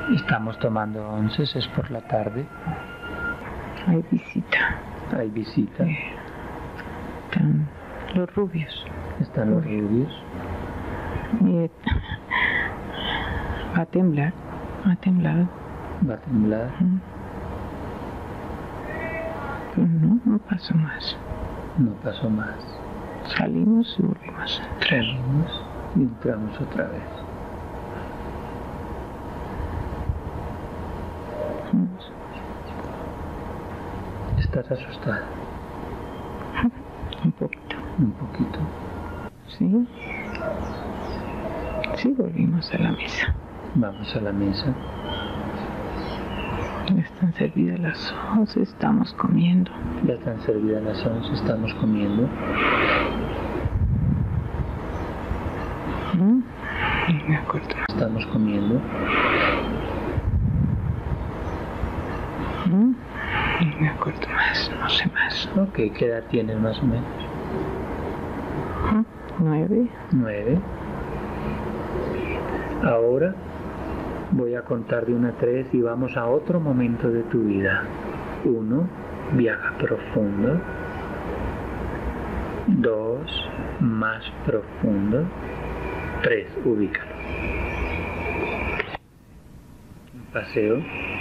Estamos tomando onces, es por la tarde. Hay visita. Hay visita. Están los rubios. Están los rubios. Y va a temblar. Ha temblado. Va a temblar. Pero no pasó más. No pasó más. Salimos y volvimos a entrar. Salimos y entramos otra vez. ¿Estás asustada? Un poquito. Un poquito. Sí. Sí, volvimos a la mesa. Vamos a la mesa. Ya están servidas las 11, estamos comiendo. Ya están servidas las 11, estamos comiendo. No me acuerdo. Estamos comiendo. No me acuerdo más, no sé más. Ok, ¿qué edad tienes más o menos? 9. 9. Ahora voy a contar de 1 a 3 y vamos a otro momento de tu vida. 1, viaja profundo. 2, más profundo. 3, ubícalo. Un paseo.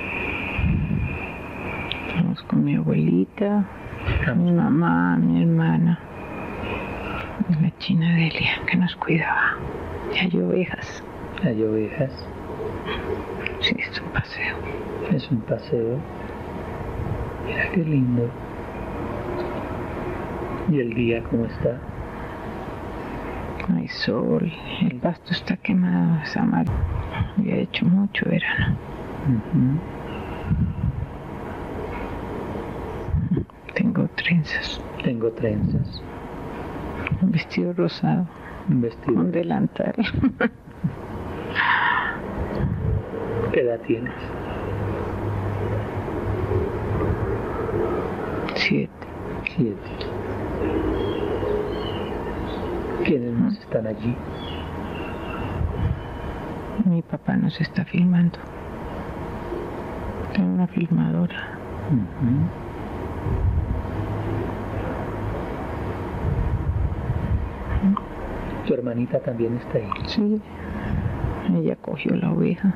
Estamos con mi abuelita, mi mamá, mi hermana, y la china Delia que nos cuidaba. Y hay ovejas. Hay ovejas. Sí, es un paseo. Es un paseo. Mira qué lindo. ¿Y el día cómo está? Hay sol, el pasto está quemado, es amarillo. Había hecho mucho verano. Tengo trenzas. Tengo trenzas. Un vestido rosado. Un vestido. Un delantal. ¿Qué edad tienes? 7. 7. ¿Quiénes más están allí? Mi papá nos está filmando. Tengo una filmadora. ¿Tu hermanita también está ahí? Sí, ella cogió la oveja.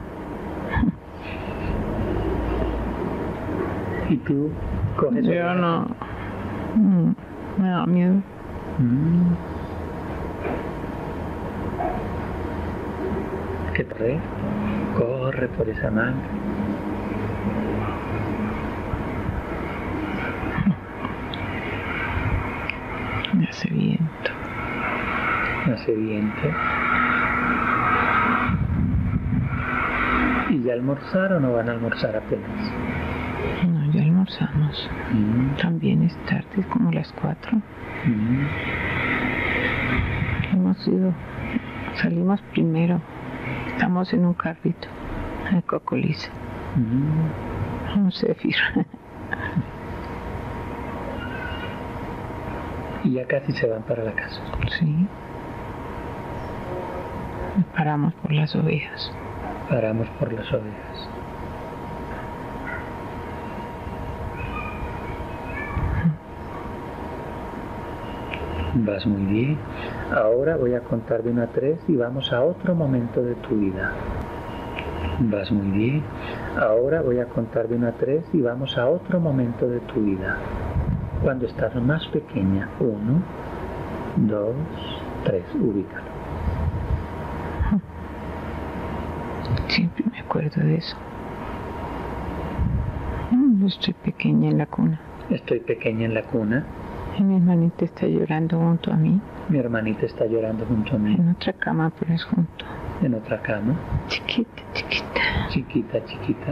¿Y tú coges Yo oveja? no. Me da miedo. ¿Qué corre? Corre por esa manga. Me hace viento. Hace viento. ¿Y ya almorzaron o van a almorzar apenas? No, ya almorzamos. También es tarde, como las 4. Hemos ido, salimos primero. Estamos en un carrito, en Cocoliza. Un Zephyr. Y ya casi se van para la casa. Sí. Paramos por las ovejas. Paramos por las ovejas. Vas muy bien. Ahora voy a contar de 1 a 3 y vamos a otro momento de tu vida. Vas muy bien. Ahora voy a contar de 1 a 3 y vamos a otro momento de tu vida. Cuando estás más pequeña. 1, 2, 3. Ubícalo. Siempre me acuerdo de eso. Estoy pequeña en la cuna. Estoy pequeña en la cuna. Y mi hermanita está llorando junto a mí. Mi hermanita está llorando junto a mí. En otra cama, pero es junto. En otra cama. Chiquita, chiquita. Chiquita, chiquita.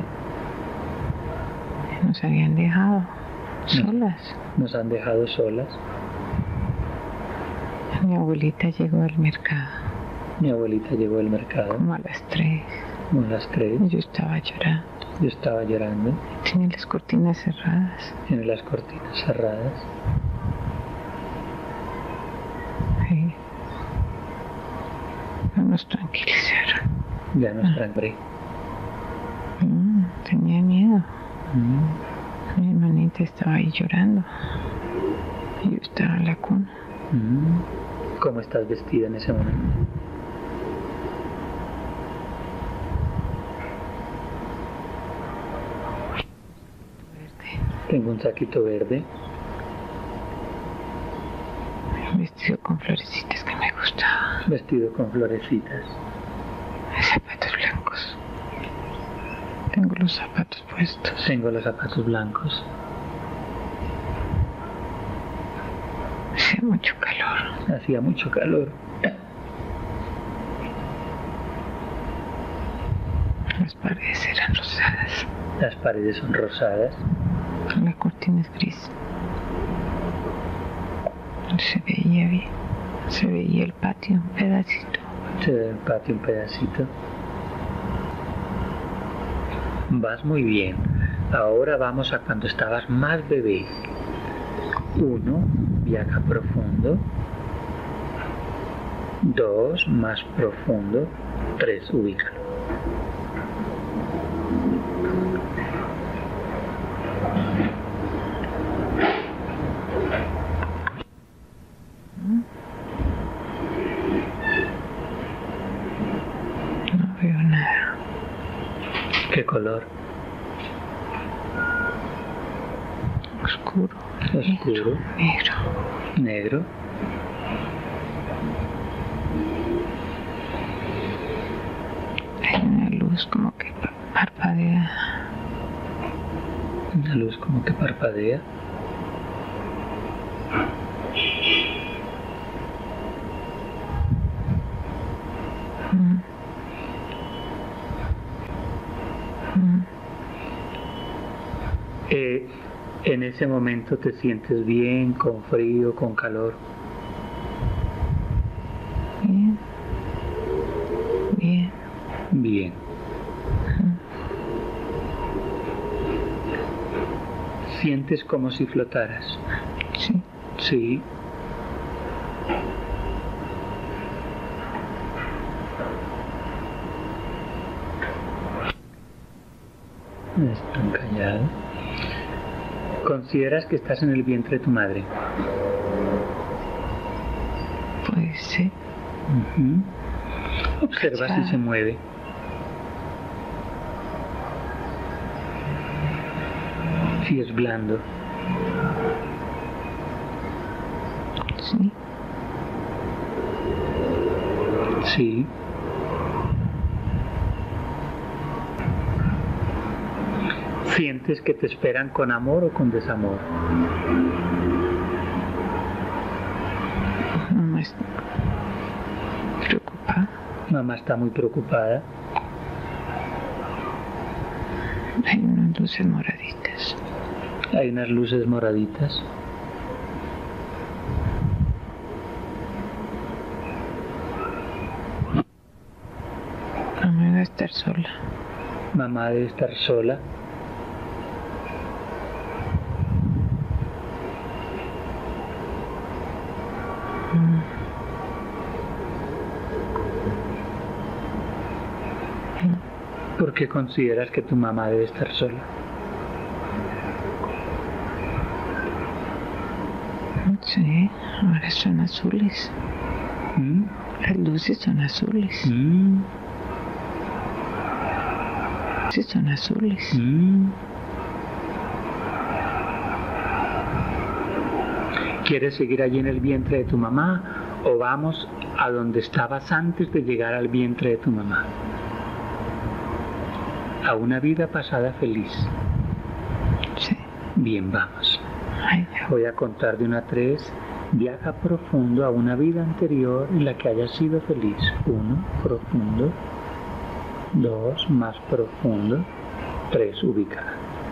Nos habían dejado solas. Nos han dejado solas. Mi abuelita llegó al mercado. Mi abuelita llegó al mercado. Como a las 3. Como a las 3. Yo estaba llorando. Yo estaba llorando. Tenía las cortinas cerradas. Tiene las cortinas cerradas. Sí. No nos tranquilizaron. Ya nos tranquilé. tenía miedo. Mi hermanita estaba ahí llorando. Y yo estaba en la cuna. ¿Cómo estás vestida en ese momento? Verde. Tengo un saquito verde. Un vestido con florecitas que me gustaba. Vestido con florecitas. Zapatos blancos. Tengo los zapatos puestos. Tengo los zapatos blancos. Hacía mucho calor. Hacía mucho calor. Las paredes eran rosadas. Las paredes son rosadas. La cortina es gris. Se veía bien. Se veía el patio un pedacito. Se ve el patio un pedacito. Vas muy bien. Ahora vamos a cuando estabas más bebé. 1, viaja profundo. 2, más profundo. 3, ubícalo. No veo nada. ¿Qué color? Oscuro. Oscuro. Negro. Negro. Hay una luz como que parpadea. Una luz como que parpadea. En ese momento te sientes bien, con frío, con calor. Bien. Bien. Bien. Sientes como si flotaras. Sí. Sí. Están callados. ¿Consideras que estás en el vientre de tu madre? Puede ser. Observa si se mueve. Si es blando. Sí. Sí. ¿Sientes que te esperan con amor o con desamor? Mamá está preocupada. Mamá está muy preocupada. Hay unas luces moraditas. Hay unas luces moraditas. Mamá va a estar sola. Mamá debe estar sola. ¿Por qué consideras que tu mamá debe estar sola? Sí, ahora son azules. Las luces son azules. Sí, son azules. ¿Quieres seguir allí en el vientre de tu mamá o vamos a donde estabas antes de llegar al vientre de tu mamá? A una vida pasada feliz. Sí. Bien, vamos. Ay, Voy a contar de 1 a 3. Viaja profundo a una vida anterior en la que hayas sido feliz. 1, profundo. 2, más profundo. 3, ubícala.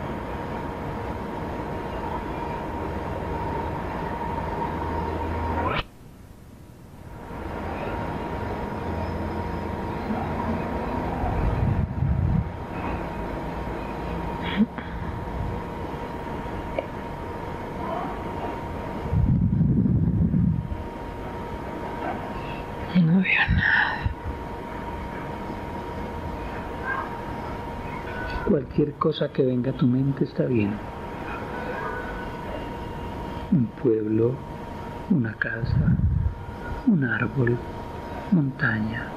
no veo nada. Cualquier cosa que venga a tu mente está bien. Un pueblo, una casa, un árbol, montaña,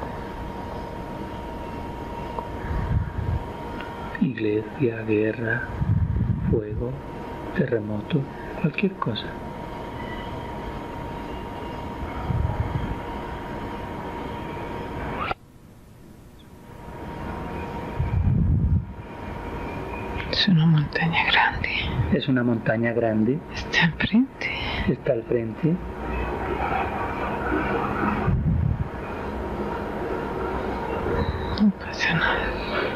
iglesia, guerra, fuego, terremoto, cualquier cosa. Es una montaña grande. Es una montaña grande. Está enfrente. Está al frente. No pasa nada.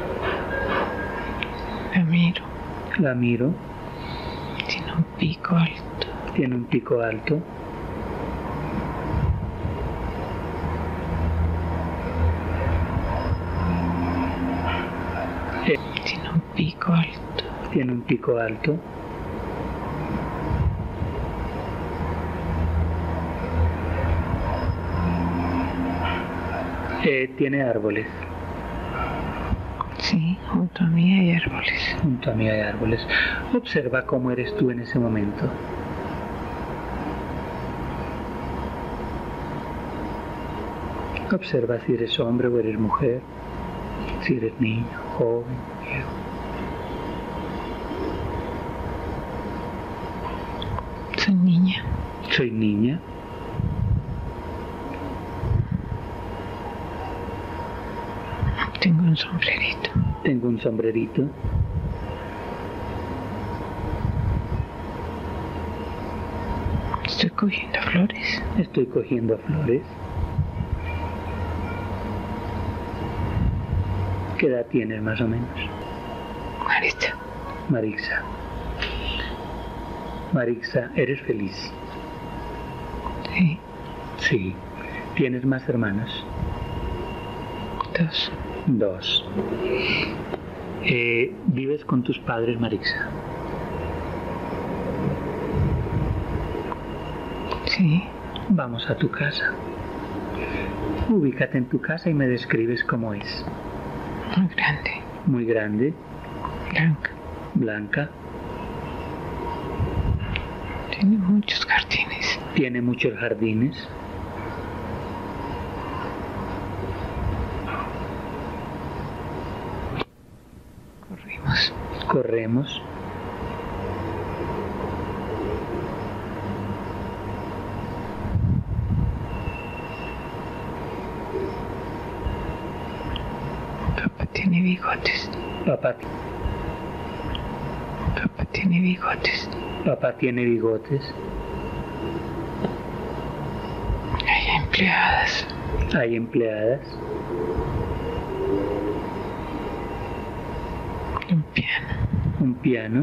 La miro. La miro. Tiene un pico alto. Tiene un pico alto. Tiene un pico alto. Tiene un pico alto. Tiene árboles. Sí, junto a mí hay árboles. Junto a mí hay árboles. Observa cómo eres tú en ese momento. Observa si eres hombre o eres mujer, si eres niño, joven, viejo. Soy niña. Soy niña. Tengo un sombrerito. Tengo un sombrerito. Estoy cogiendo flores. Estoy cogiendo flores. ¿Qué edad tienes más o menos? Marita. Marixa. Marixa, ¿eres feliz? Sí. Sí. ¿Tienes más hermanos? 2. 2. ¿Vives con tus padres, Marixa? Sí. Vamos a tu casa. Ubícate en tu casa y me describes cómo es. Muy grande. Muy grande. Blanca. Blanca. Tiene muchos jardines. Tiene muchos jardines. Corremos. Papá tiene bigotes. Papá tiene bigotes. Papá tiene bigotes. Hay empleadas. Hay empleadas. Un piano. Un piano.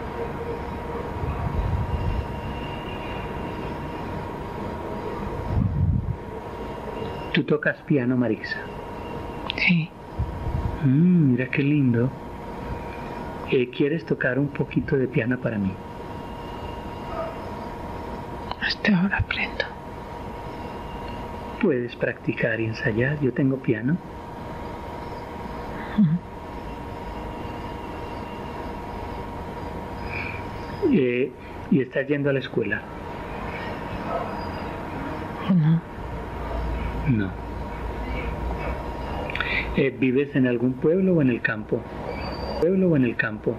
¿Tú tocas piano, Marixa? Sí. Mira qué lindo. ¿Quieres tocar un poquito de piano para mí? Hasta ahora aprendo. Puedes practicar y ensayar. Yo tengo piano. ¿Y estás yendo a la escuela? No. No. ¿Vives en algún pueblo o en el campo? ¿Pueblo o en el campo?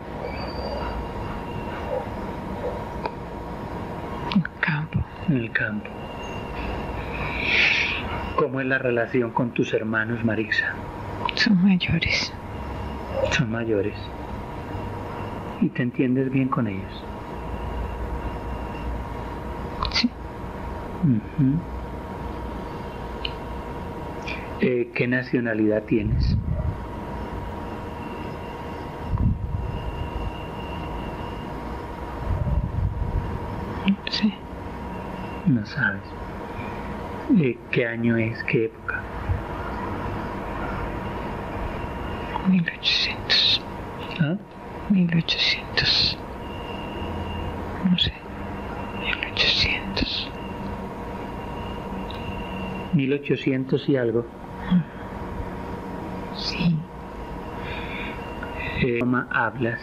En el campo. En el campo. ¿Cómo es la relación con tus hermanos, Marixa? Son mayores. Son mayores. ¿Y te entiendes bien con ellos? Sí. ¿Qué nacionalidad tienes? Sí. No sabes. ¿Qué año es? ¿Qué época? 1800. ¿Ah? 1800. No sé. 1800. 1800 y algo. Sí. idioma hablas?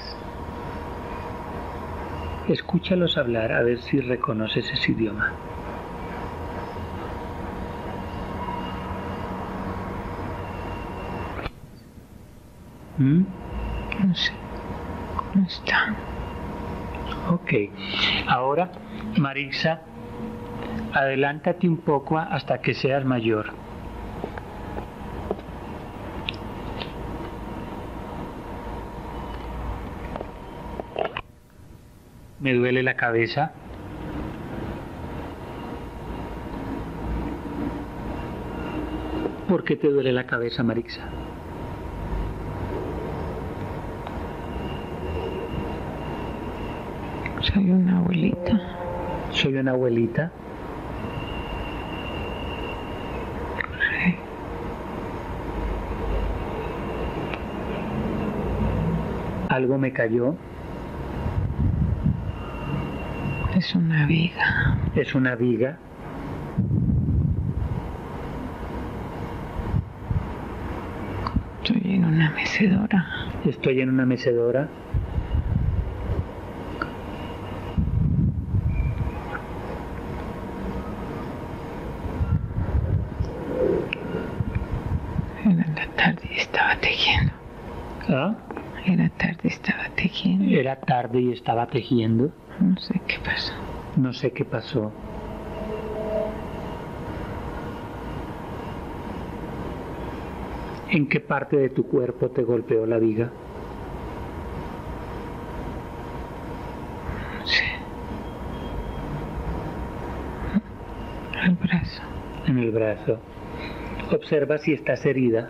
Escúchalos hablar a ver si reconoces ese idioma. No sé. No está. Ok. Ahora, Marixa, adelántate un poco hasta que seas mayor. Me duele la cabeza. ¿Por qué te duele la cabeza, Marixa? Soy una abuelita. Soy una abuelita. Sí. Algo me cayó. Es una viga. Es una viga. Estoy en una mecedora. Estoy en una mecedora. Era la tarde y estaba tejiendo. ¿Ah? Era tarde y estaba tejiendo. Era tarde y estaba tejiendo. No sé qué pasó. No sé qué pasó. ¿En qué parte de tu cuerpo te golpeó la viga? No sé. El brazo. En el brazo. Observa si estás herida.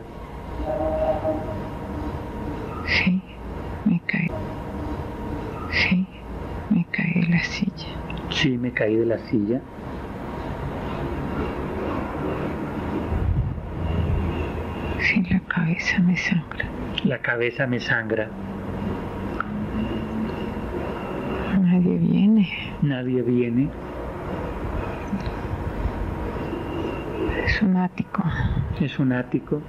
Sí, me caí. Sí, me caí de la silla. Sí, me caí de la silla. Sí, la cabeza me sangra. La cabeza me sangra. Nadie viene. Nadie viene. Es un ático. Es un ático.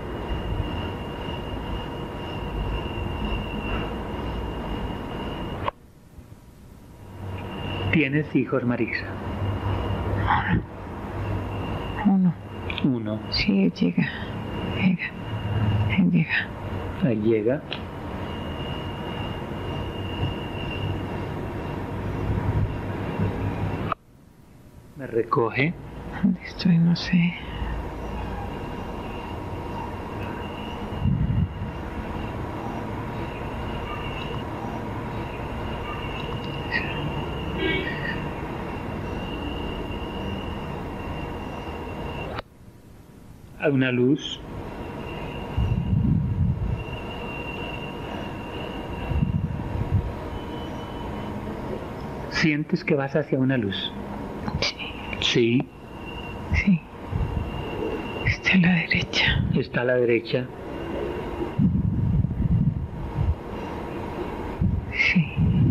¿Tienes hijos, Marixa? Uno. Uno. Sí, él llega. Él llega. Ahí llega. Me recoge. ¿Dónde estoy? No sé. A una luz. ¿Sientes que vas hacia una luz? Sí. Sí. Sí. Está a la derecha. Está a la derecha. Sí.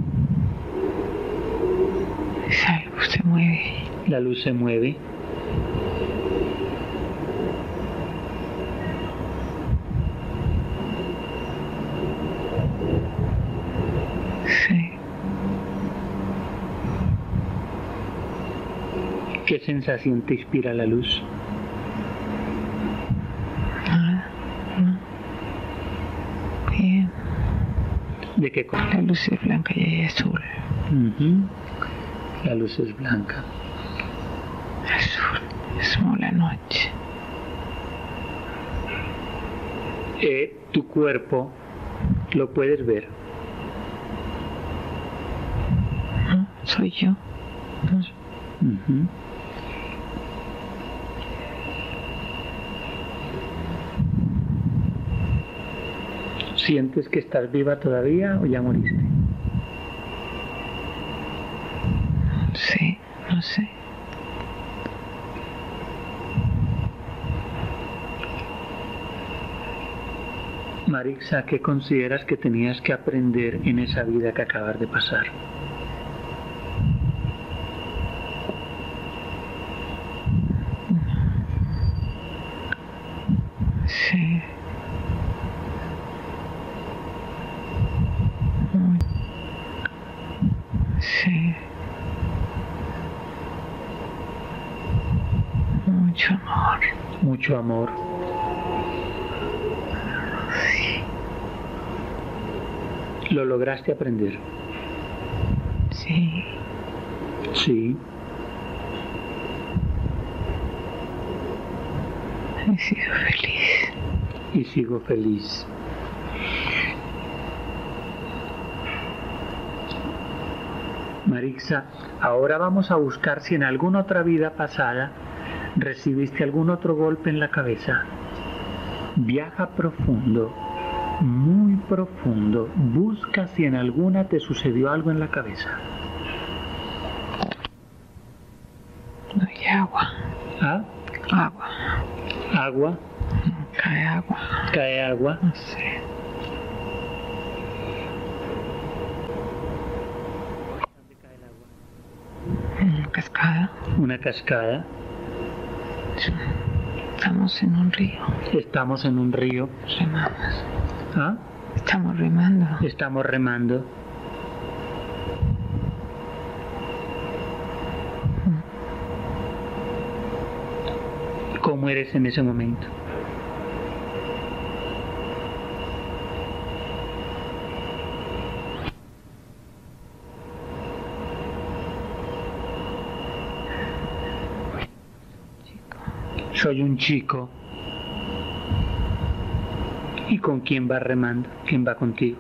Esa luz se mueve. La luz se mueve. Sí. ¿Qué sensación te inspira la luz? Nada. No. Bien. ¿De qué color? La luz es blanca y hay azul. La luz es blanca. Azul. Es como la noche. Tu cuerpo lo puedes ver. ¿No? Soy yo. No. ¿Sientes que estás viva todavía o ya moriste? Sí, no sé. Marixa, ¿qué consideras que tenías que aprender en esa vida que acabas de pasar? Sí. Mucho amor. Mucho amor. ¿Lo lograste aprender? Sí. Sí. He sido feliz. Y sigo feliz. Marixa, ahora vamos a buscar si en alguna otra vida pasada recibiste algún otro golpe en la cabeza. Viaja profundo, muy profundo. Busca si en alguna te sucedió algo en la cabeza. No hay agua. ¿Ah? Agua. Agua. Cae agua. Cae agua. No sé. ¿Dónde cae el agua? Una cascada. Una cascada. Estamos en un río. Estamos en un río. Remamos. ¿Ah? Estamos remando. Estamos remando. ¿Cómo eres en ese momento? Soy un chico. ¿Y con quién vas remando? ¿Quién va contigo?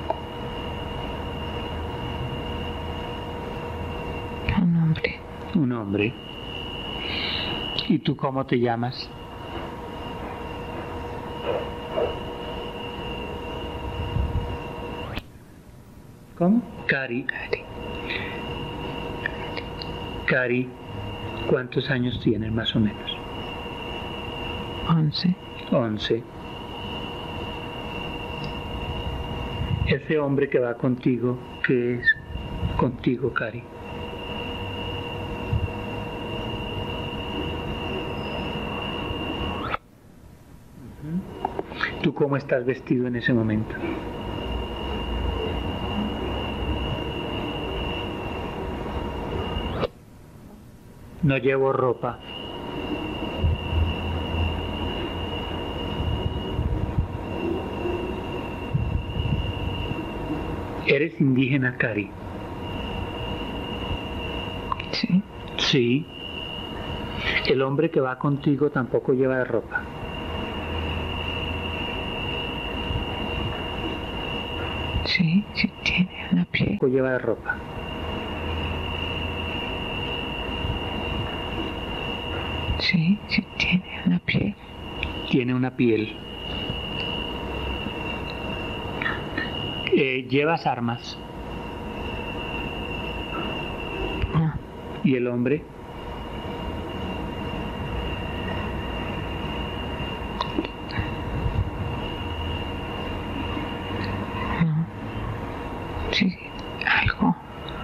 Un hombre. Un hombre. ¿Y tú cómo te llamas? ¿Cómo? Cari. Cari, ¿cuántos años tienes más o menos? 11. 11. Ese hombre que va contigo, ¿qué es contigo, Cari? ¿Tú cómo estás vestido en ese momento? No llevo ropa. ¿Eres indígena, Cari? Sí. Sí. El hombre que va contigo tampoco lleva ropa. Sí, sí tiene una piel. Tampoco lleva ropa. Sí, sí tiene una piel. Tiene una piel. ¿Llevas armas? No. ¿Y el hombre? No. Sí, algo.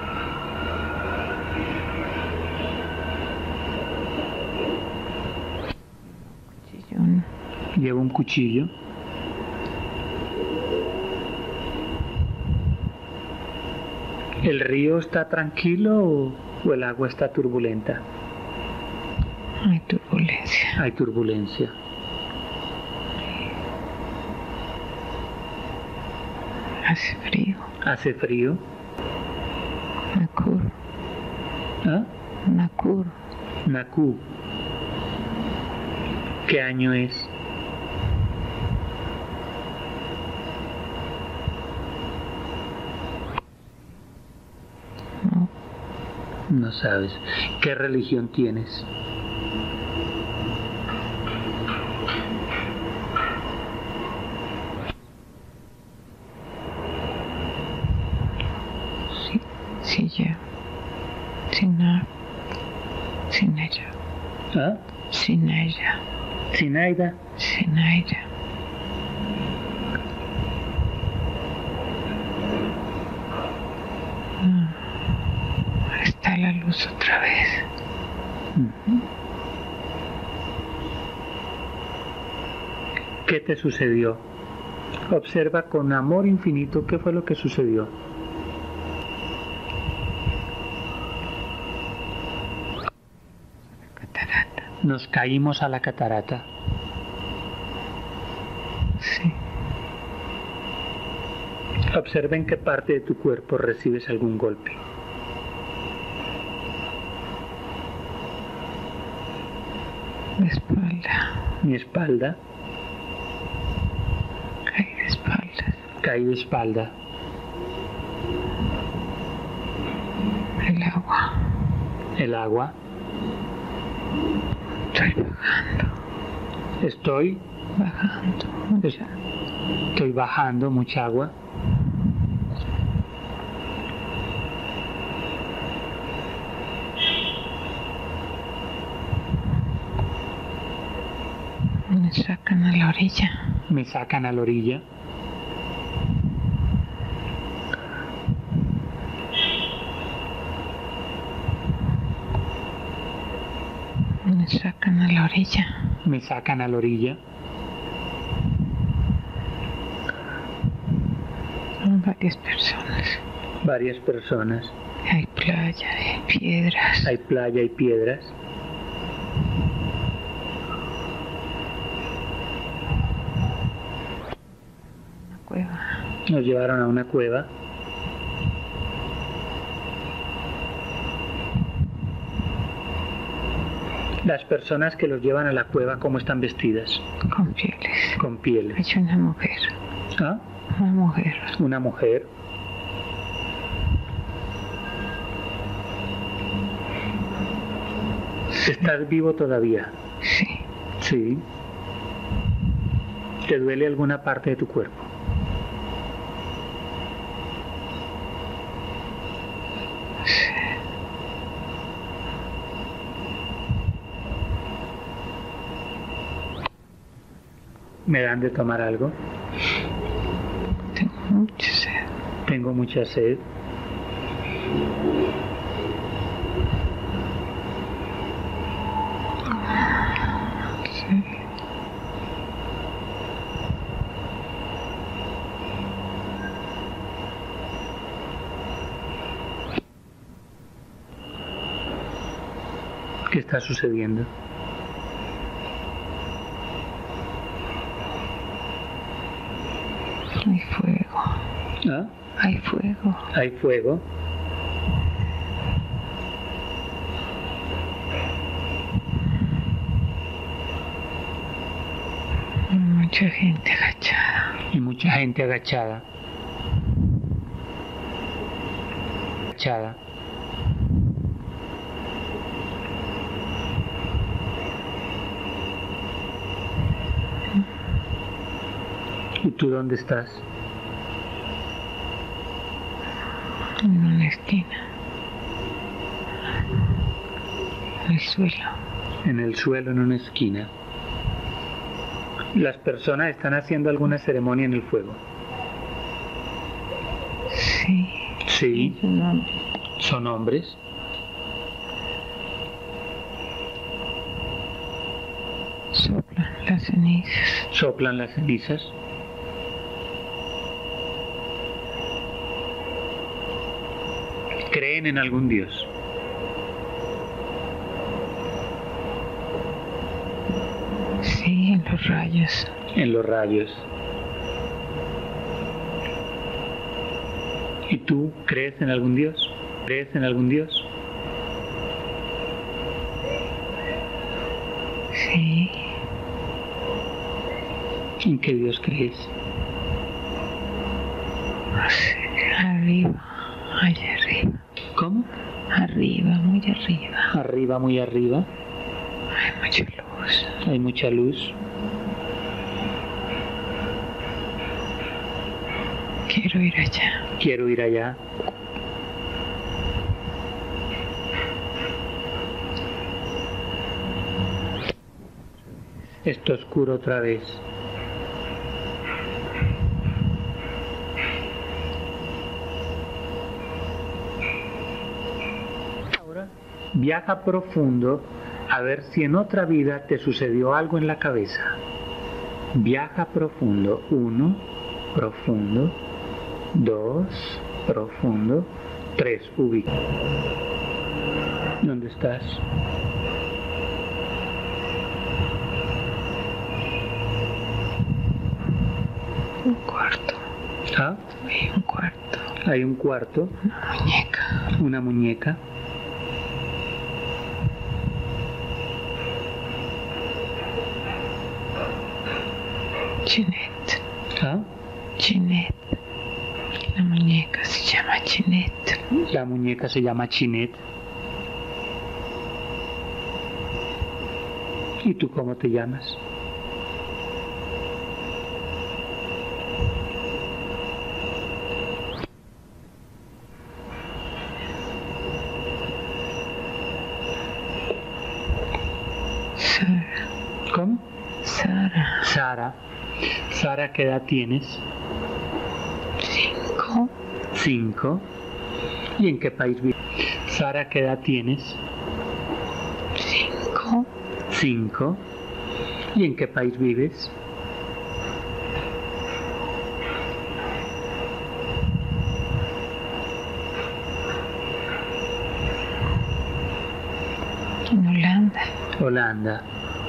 Cuchillón. Lleva un cuchillo. ¿El río está tranquilo o el agua está turbulenta? Hay turbulencia. Hay turbulencia. Hace frío. ¿Hace frío? Nakur. ¿Ah? Nakur. Nakú. ¿Qué año es? No. No sabes. ¿Qué religión tienes? Sí, sí, ya. Sin nada. Sin ella. ¿Ah? Sin ella. Sinaida. Sin ella. Está la luz otra vez. ¿Qué te sucedió? Observa con amor infinito qué fue lo que sucedió. Catarata. Nos caímos a la catarata. Sí. Observa en qué parte de tu cuerpo recibes algún golpe. La espalda. Mi espalda. Caí de espaldas. Caí de espalda. El agua. El agua. Estoy bajando. Estoy Bajando. Mucha. Estoy bajando mucha agua. Me sacan a la orilla. Me sacan a la orilla. Me sacan a la orilla. Me sacan a la orilla. Son varias personas. Varias personas. Hay playa, hay piedras. Hay playa y piedras. Una cueva. Nos llevaron a una cueva. Las personas que los llevan a la cueva, ¿cómo están vestidas? Con pieles. Con pieles. Hay una mujer. ¿Ah? Una mujer. Una mujer. ¿Estás vivo todavía? Sí. Sí. ¿Te duele alguna parte de tu cuerpo? Sí. ¿Me dan de tomar algo? Tengo mucha sed. Tengo mucha sed. Sí. ¿Qué está sucediendo? Hay fuego. ¿Ah? Hay fuego. Hay fuego. Mucha gente agachada. Y mucha gente agachada. Agachada. ¿Y tú dónde estás? En una esquina. En el suelo. En el suelo, en una esquina. Las personas están haciendo alguna ceremonia en el fuego. Sí. Sí. Es un hombre. ¿Son hombres? Soplan las cenizas. ¿Soplan las cenizas? ¿Creen en algún Dios? Sí, en los rayos. En los rayos. ¿Y tú crees en algún Dios? ¿Crees en algún Dios? Sí. ¿En qué Dios crees? Sí, arriba. Allá arriba. ¿Cómo? Arriba, muy arriba. Arriba, muy arriba. Hay mucha luz. Hay mucha luz. Quiero ir allá. Quiero ir allá. Está oscuro otra vez. Ahora viaja profundo a ver si en otra vida te sucedió algo en la cabeza. Viaja profundo. 1, profundo. 2, profundo. 3, ubica. ¿Dónde estás? Un cuarto. ¿Ah? Hay un cuarto. Hay un cuarto. Una muñeca. Una muñeca. Chinette. ¿Ah? Chinette. La muñeca se llama Chinette. La muñeca se llama Chinette. ¿Y tú cómo te llamas? Sara. ¿Cómo? Sara. Sara. Sara, ¿qué edad tienes? 5. 5. ¿Y en qué país vives? Sara, ¿qué edad tienes? 5. 5. ¿Y en qué país vives? En Holanda. Holanda.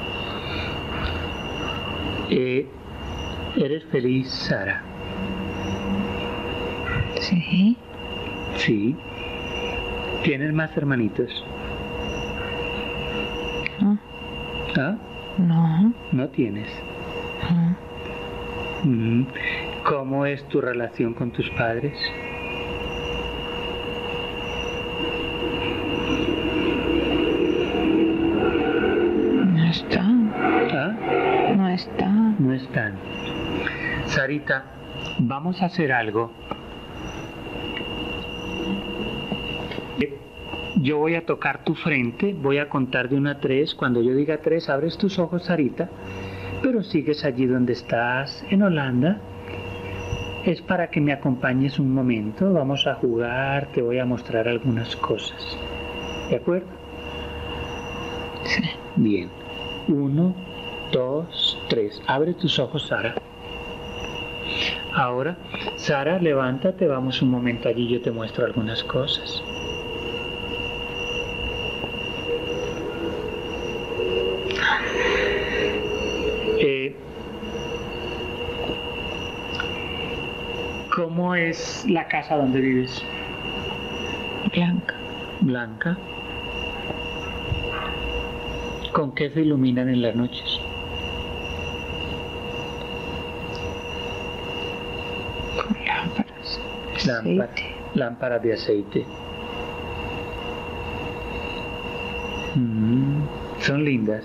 ¿Eres feliz, Sara? Sí. Sí. ¿Tienes más hermanitos? No. ¿Ah? No. No tienes. No. ¿Cómo es tu relación con tus padres? No están. ¿Ah? No están. No están. Sarita, vamos a hacer algo. Yo voy a tocar tu frente, voy a contar de 1 a 3. Cuando yo diga 3, abres tus ojos, Sarita, pero sigues allí donde estás, en Holanda. Es para que me acompañes un momento, vamos a jugar, te voy a mostrar algunas cosas. ¿De acuerdo? Sí. Bien. 1, 2, 3. Abre tus ojos, Sara. Ahora, Sara, levántate, vamos un momento allí, yo te muestro algunas cosas. ¿Cómo es la casa donde vives? Blanca. Blanca. ¿Con qué se iluminan en las noches? Con lámparas. Aceite. Lámparas de aceite. Son lindas.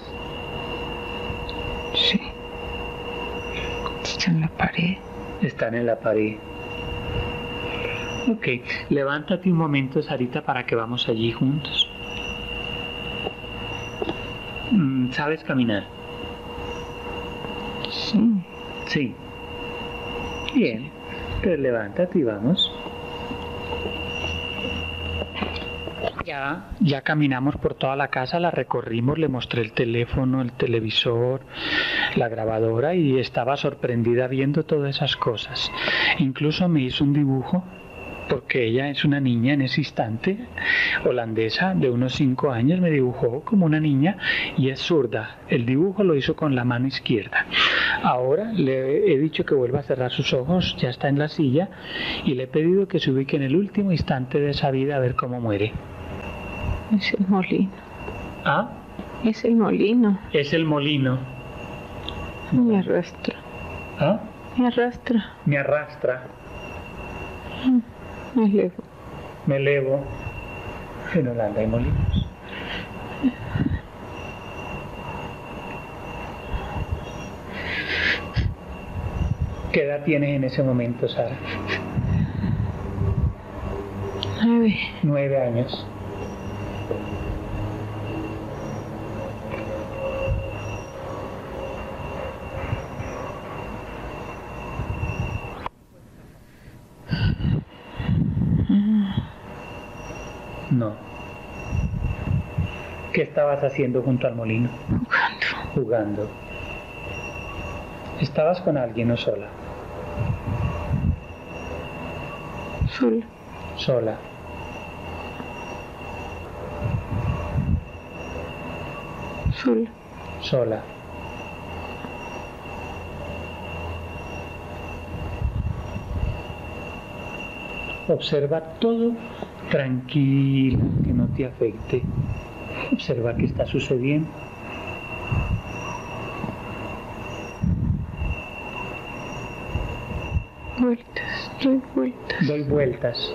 Sí. Está en la pared. Están en la pared. Ok, levántate un momento, Sarita, para que vamos allí juntos. ¿Sabes caminar? Sí. Sí. Bien, pues levántate y vamos. Ya caminamos por toda la casa, la recorrimos, le mostré el teléfono, el televisor, la grabadora y estaba sorprendida viendo todas esas cosas. Incluso me hizo un dibujo, porque ella es una niña en ese instante, holandesa de unos 5 años, me dibujó como una niña y es zurda. El dibujo lo hizo con la mano izquierda. Ahora le he dicho que vuelva a cerrar sus ojos, ya está en la silla y le he pedido que se ubique en el último instante de esa vida a ver cómo muere. Es el molino. ¿Ah? Es el molino. Es el molino. Me arrastra. ¿Ah? Me arrastra. Me arrastra. Me elevo. Me elevo. En Holanda hay molinos. ¿Qué edad tienes en ese momento, Sara? 9. 9 años. No. ¿Qué estabas haciendo junto al molino? Jugando. Jugando. ¿Estabas con alguien o sola? Sola. Sola. Sola. Sola. Observa todo tranquilo, que no te afecte. Observa qué está sucediendo. Vueltas, doy vueltas. Doy vueltas.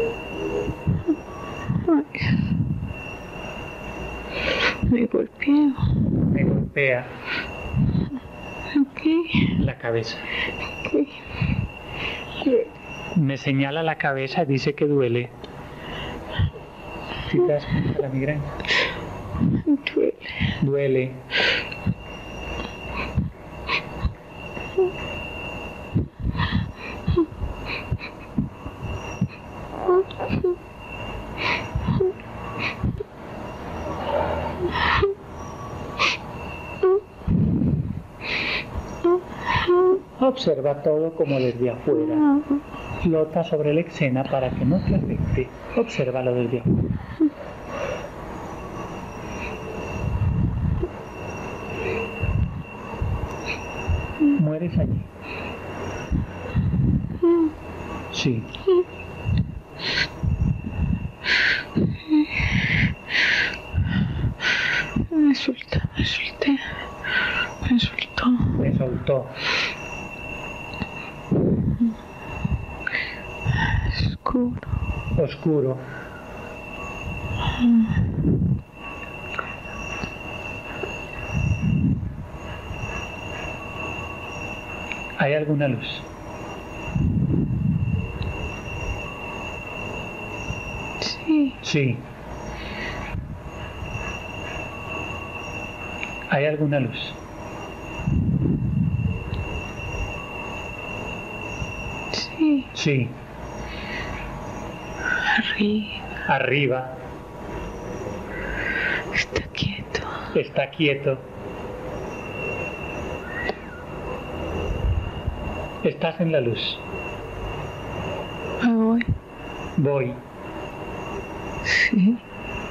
Ay. Me golpeo. Me golpea Aquí. la cabeza. Aquí. Me señala la cabeza y dice que duele. ¿Sí te das cuenta de la migraña? Duele. Duele. Observa todo como desde afuera. Flota sobre la escena para que no te afecte. Obsérvalo desde afuera. ¿Mueres allí? Sí. Me solté, me solté. Me soltó. Me soltó. Oscuro. Oscuro. ¿Hay alguna luz? Sí. Sí. ¿Hay alguna luz? Sí. Sí. Arriba. Arriba. Está quieto. Está quieto. Estás en la luz. Me voy. Voy. Sí.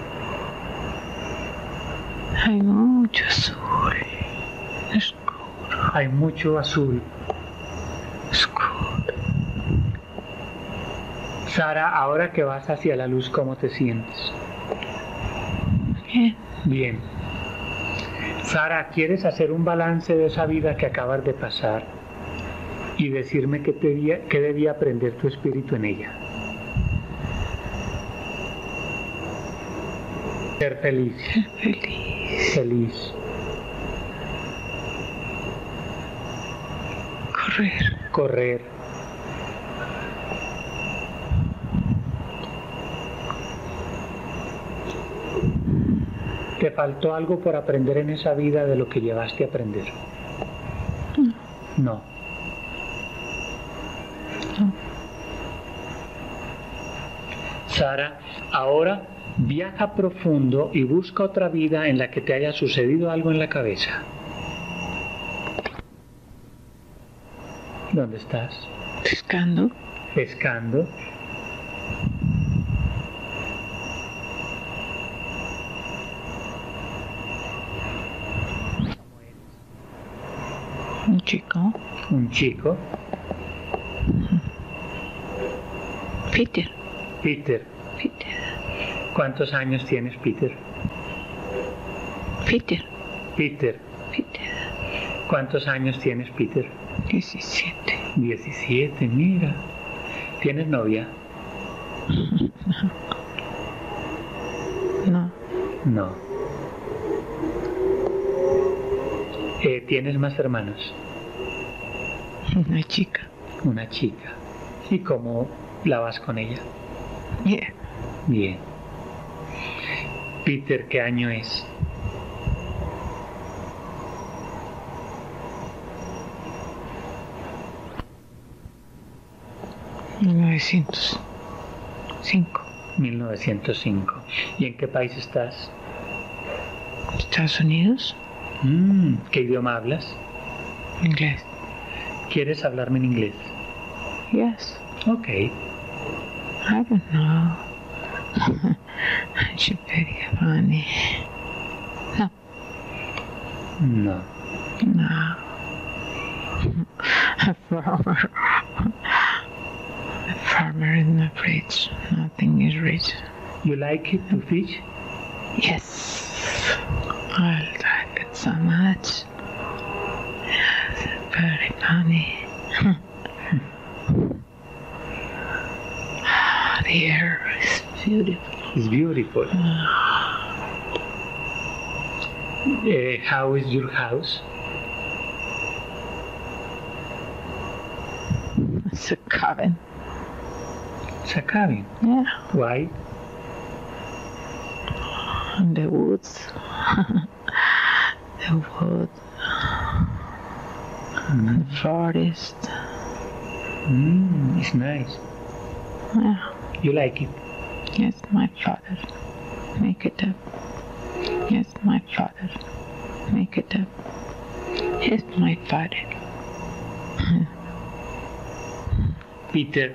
Hay mucho azul. Oscuro. Hay mucho azul. Oscuro. Sara, ahora que vas hacia la luz, ¿cómo te sientes? Bien. Bien. Sara, ¿quieres hacer un balance de esa vida que acabas de pasar y decirme qué debía aprender tu espíritu en ella? Ser feliz. Ser feliz. Feliz. Correr. Correr. ¿Te faltó algo por aprender en esa vida de lo que llevaste a aprender? No. No. Sara, ahora viaja profundo y busca otra vida en la que te haya sucedido algo en la cabeza. ¿Dónde estás? Pescando. Pescando. Un chico. Un chico. Peter. Peter. Peter. ¿Cuántos años tienes, Peter? Peter. Peter. Peter. ¿Cuántos años tienes, Peter? 17. 17, mira. ¿Tienes novia? No. No. ¿Tienes más hermanos? Una chica. Una chica. ¿Y cómo la vas con ella? Yeah. Bien. Peter, ¿qué año es? $1905. 1905. ¿Y en qué país estás? Estados Unidos. ¿Qué idioma hablas? Inglés. ¿Quieres hablarme en inglés? Yes. Ok. I don't know. You're very funny. No. No. No. farmer in the fridge. Nothing is rich. You like it to fish? Yes. I like it so much. Yes, it's very funny. The air is beautiful. It's beautiful. How is your house? It's a cabin. It's a cabin. Yeah. Why? In the woods. The wood. The forest. It's nice. Yeah. You like it? Yes, my father. Make it up. Yes, my father. Make it up. Yes, my father. Peter,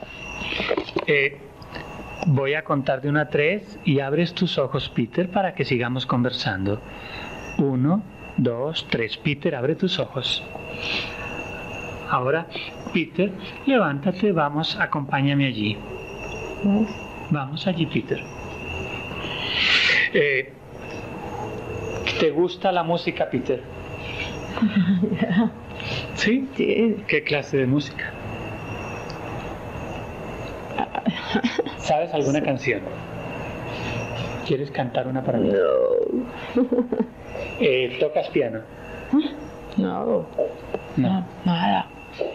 voy a contar de 1 a 3 y abres tus ojos, Peter, para que sigamos conversando. 1, 2, 3. Peter, abre tus ojos. Ahora, Peter, levántate, vamos, acompáñame allí. Vamos allí, Peter. ¿Te gusta la música, Peter? ¿Sí? Sí. ¿Qué clase de música? ¿Sabes alguna canción? ¿Quieres cantar una para mí? No. ¿Tocas piano? No. No. Nada.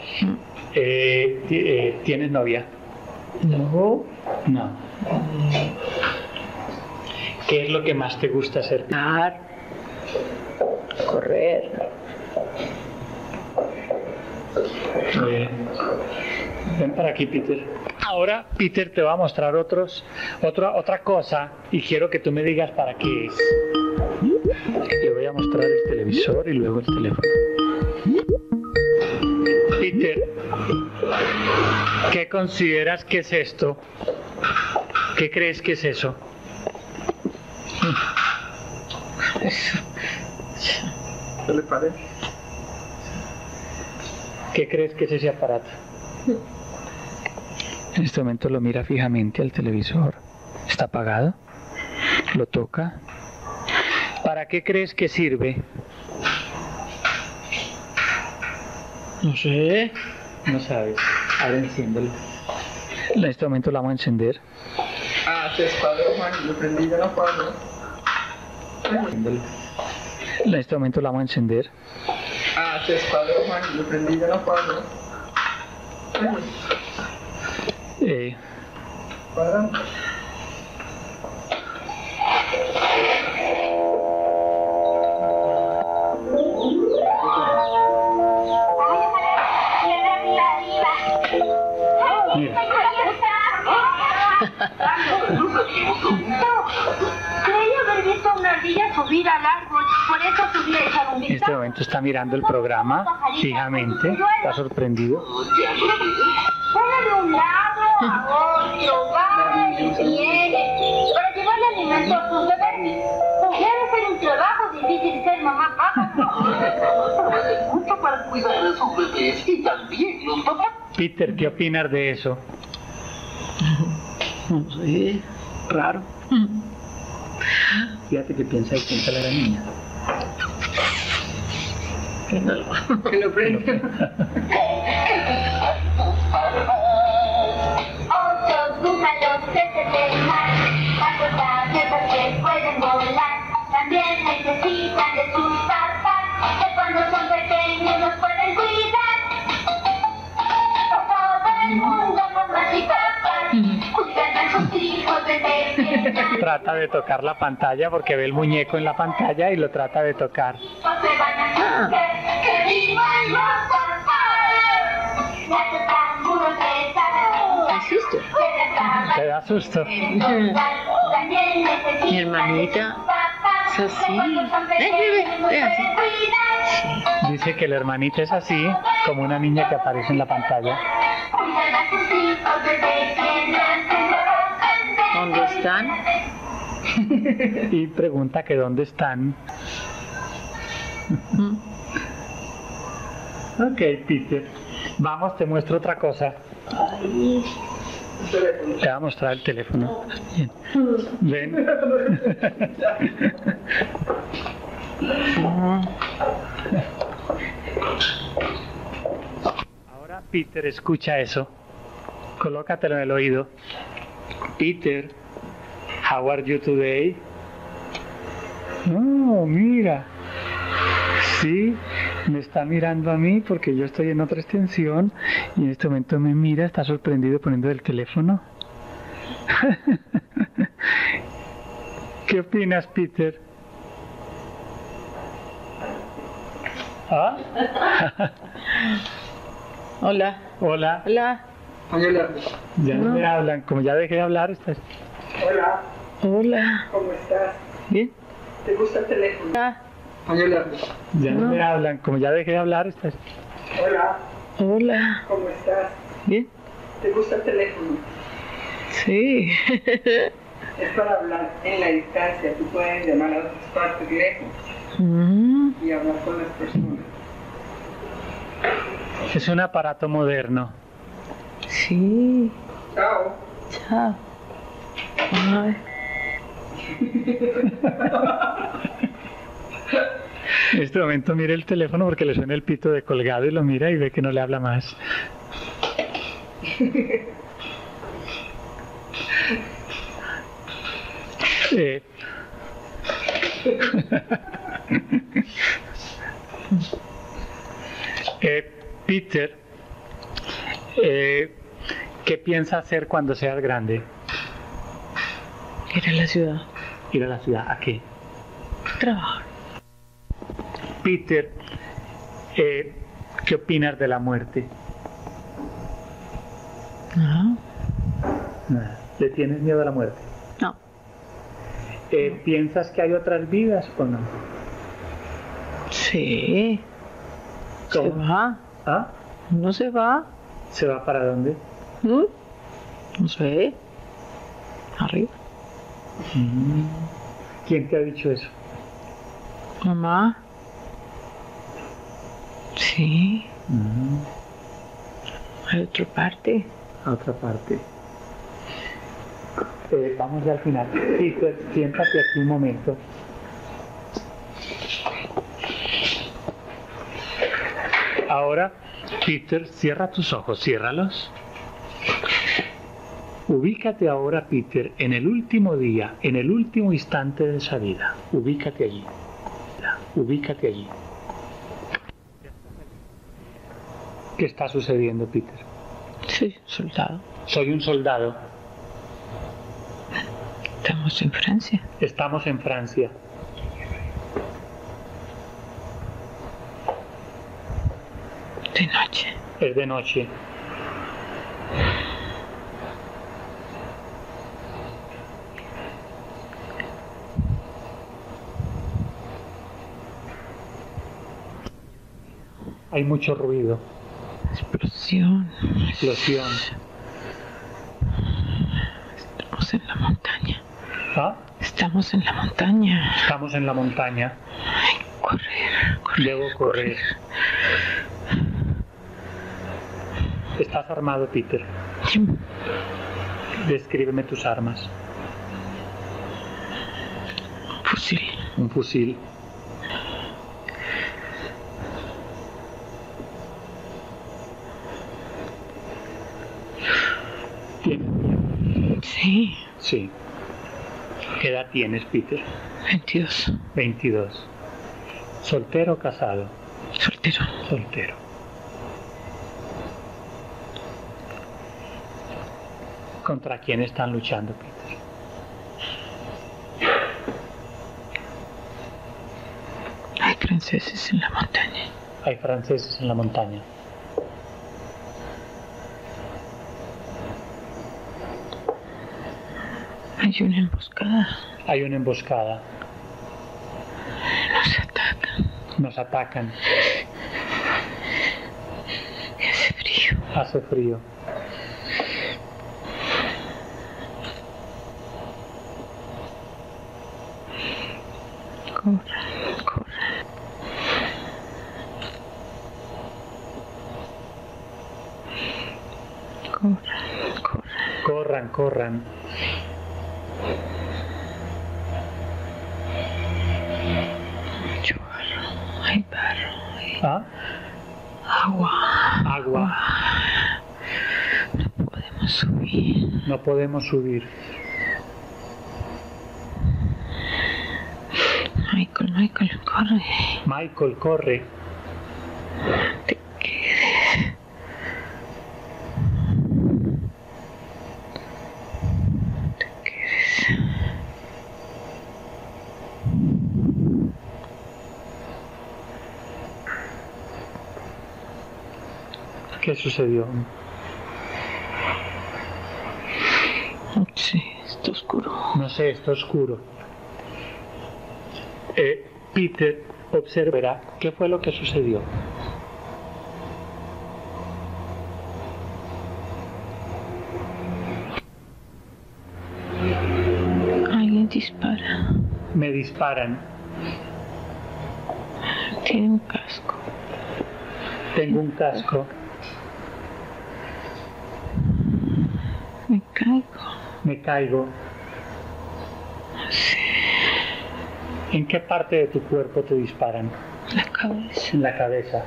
¿Tienes novia? No. No. ¿Qué es lo que más te gusta hacer? Nadar. Correr. Ven para aquí, Peter. Ahora, Peter, te va a mostrar otra cosa y quiero que tú me digas para qué es. Le voy a mostrar el televisor y luego el teléfono. Peter, ¿qué consideras que es esto? ¿Qué crees que es eso? ¿Qué le parece? ¿Qué crees que es ese aparato? En este momento lo mira fijamente al televisor. ¿Está apagado? ¿Lo toca? ¿Para qué crees que sirve? No sé. No sabes. Ahora enciéndelo. En este momento lo vamos a encender. Se escuadró, Juan, lo prendí, ya no puedo. Enciéndelo. En este momento lo vamos a encender. Se escuadró, Juan, lo prendí, ya no puedo. Cuadrante. Mira. Creí haber visto una ardilla subir al árbol, por eso subí a echar un En vistazo. este momento está mirando el programa fijamente. Está sorprendido. Fuera de un lado a otro, va y viene, para llevarle alimento a sus bebés. Debe ser un trabajo difícil ser mamá papa. Mucho para cuidar de sus bebés y también los papás. Peter, ¿qué opinas de eso? No sé. Raro. Fíjate que piensa distinta la niña. Que lo prende. Otros búfalos, peces del mar, cuantos gaviota que pueden volar, también necesitan de sus papás, que cuando son pequeños los pueden cuidar. Todo el mundo, mamás y papás, cuidan a sus hijos desde que Trata de tocar la pantalla porque ve el muñeco en la pantalla y lo trata de tocar. se van a hacer. ¡Que vivan los papás! Las tamburos de ¿Asusto? ¿Te da susto? Mi hermanita es así. Ve así. Dice que la hermanita es así, como una niña que aparece en la pantalla. ¿Dónde están? Y pregunta que dónde están. Ok, Peter. Vamos, te muestro otra cosa. Ay, teléfono. Te voy a mostrar el teléfono. Bien. Ven. Ahora, Peter, escucha eso. Colócatelo en el oído. Peter, how are you today? Oh, mira. Sí, me está mirando a mí porque yo estoy en otra extensión y en este momento me mira, está sorprendido poniendo el teléfono. ¿Qué opinas, Peter? ¿Ah? Hola. Hola. Hola. Hola. Ya no me hablan, como ya dejé de hablar, estás... Hola. Hola. ¿Cómo estás? ¿Bien? ¿Te gusta el teléfono? Hola. Hola. Ya no me hablan, como ya dejé de hablar, estás... Hola. Hola. ¿Cómo estás? ¿Bien? ¿Te gusta el teléfono? Sí. Es para hablar en la distancia. Tú puedes llamar a otras partes lejos y hablar con las personas. Es un aparato moderno. Sí. Chao. Chao. Ay. En este momento mira el teléfono porque le suena el pito de colgado y lo mira y ve que no le habla más. Peter, ¿qué piensas hacer cuando seas grande? Ir a la ciudad. Ir a la ciudad, ¿a qué? Trabajar. Peter, ¿qué opinas de la muerte? No. Nada. ¿Le tienes miedo a la muerte? No. ¿Piensas que hay otras vidas o no? Sí. Se ¿Cómo? va. ¿Ah? ¿No se va? ¿Se va para dónde? No sé. Arriba. ¿Quién te ha dicho eso? Mamá. Sí. Hay otra parte. A otra parte. Vamos ya al final. Peter, siéntate aquí un momento. Ahora, Peter, cierra tus ojos, ciérralos. Ubícate ahora, Peter, en el último día, en el último instante de esa vida. Ubícate allí. Ubícate allí. ¿Qué está sucediendo, Peter? Sí, soldado. Soy un soldado. Estamos en Francia. Estamos en Francia. De noche. Es de noche. Hay mucho ruido. Explosión. Explosión. Estamos en la montaña. ¿Ah? Estamos en la montaña. Estamos en la montaña. Ay, correr. Debo correr. ¿Estás armado, Peter? Sí. Descríbeme tus armas. Fusil. Un fusil. ¿Tienes miedo? Sí. Sí. ¿Qué edad tienes, Peter? 22. 22. ¿Soltero o casado? Soltero. Soltero. ¿Contra quién están luchando, Peter? Hay franceses en la montaña. Hay franceses en la montaña. Hay una emboscada. Hay una emboscada. Nos atacan. Nos atacan. Y hace frío. Hace frío. Corre, corre. Corre, corre. corran. Mucho barro, hay barro, hay ¿Ah? agua. Agua. No podemos subir. No podemos subir. Michael, corre. Michael, corre. Te quedes. Te quedes. ¿Qué sucedió? Sí, está oscuro. No sé, está oscuro. Peter, observará qué fue lo que sucedió. Alguien dispara. Me disparan. Tiene un casco. Tengo un casco. Me caigo. Me caigo. Sí, ¿En qué parte de tu cuerpo te disparan? la cabeza. En la cabeza.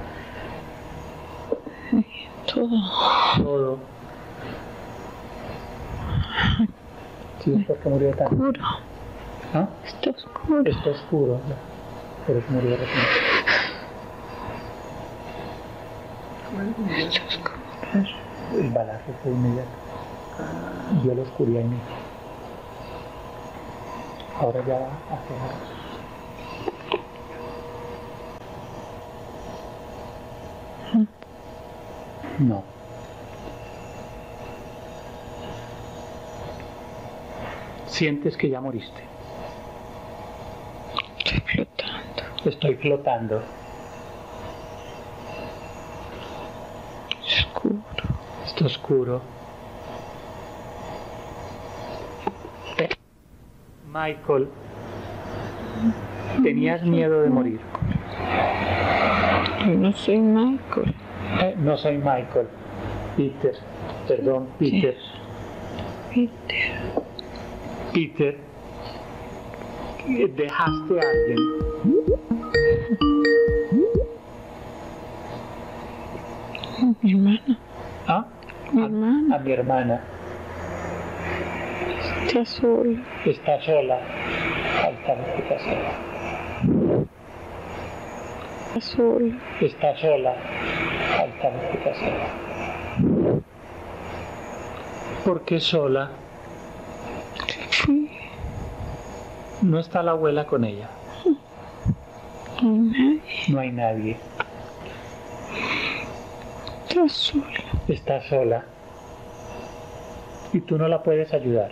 Todo. Todo. Sí, es porque murió tan... Oscuro. ¿Ah? Está oscuro. Está oscuro. Pero es murió recién. Está oscuro. El balazo fue inmediato. Vio la oscuridad en mí. Ahora ya va a cerrar. No. Sientes que ya moriste. Estoy flotando. Estoy flotando. Oscuro. Está oscuro. Michael, tenías miedo de morir. Yo no soy Michael. No soy Michael. Peter. Perdón, Peter. Peter. Peter. ¿Dejaste a alguien? Mi hermana. ¿Ah? Mi hermana. A mi hermana. Está sola. Está sola. Altamente sola. Está sola. Está sola. Altamente sola. ¿Por qué sola? Fui. No está la abuela con ella. No hay nadie. No hay nadie. Está sola. Está sola. Y tú no la puedes ayudar.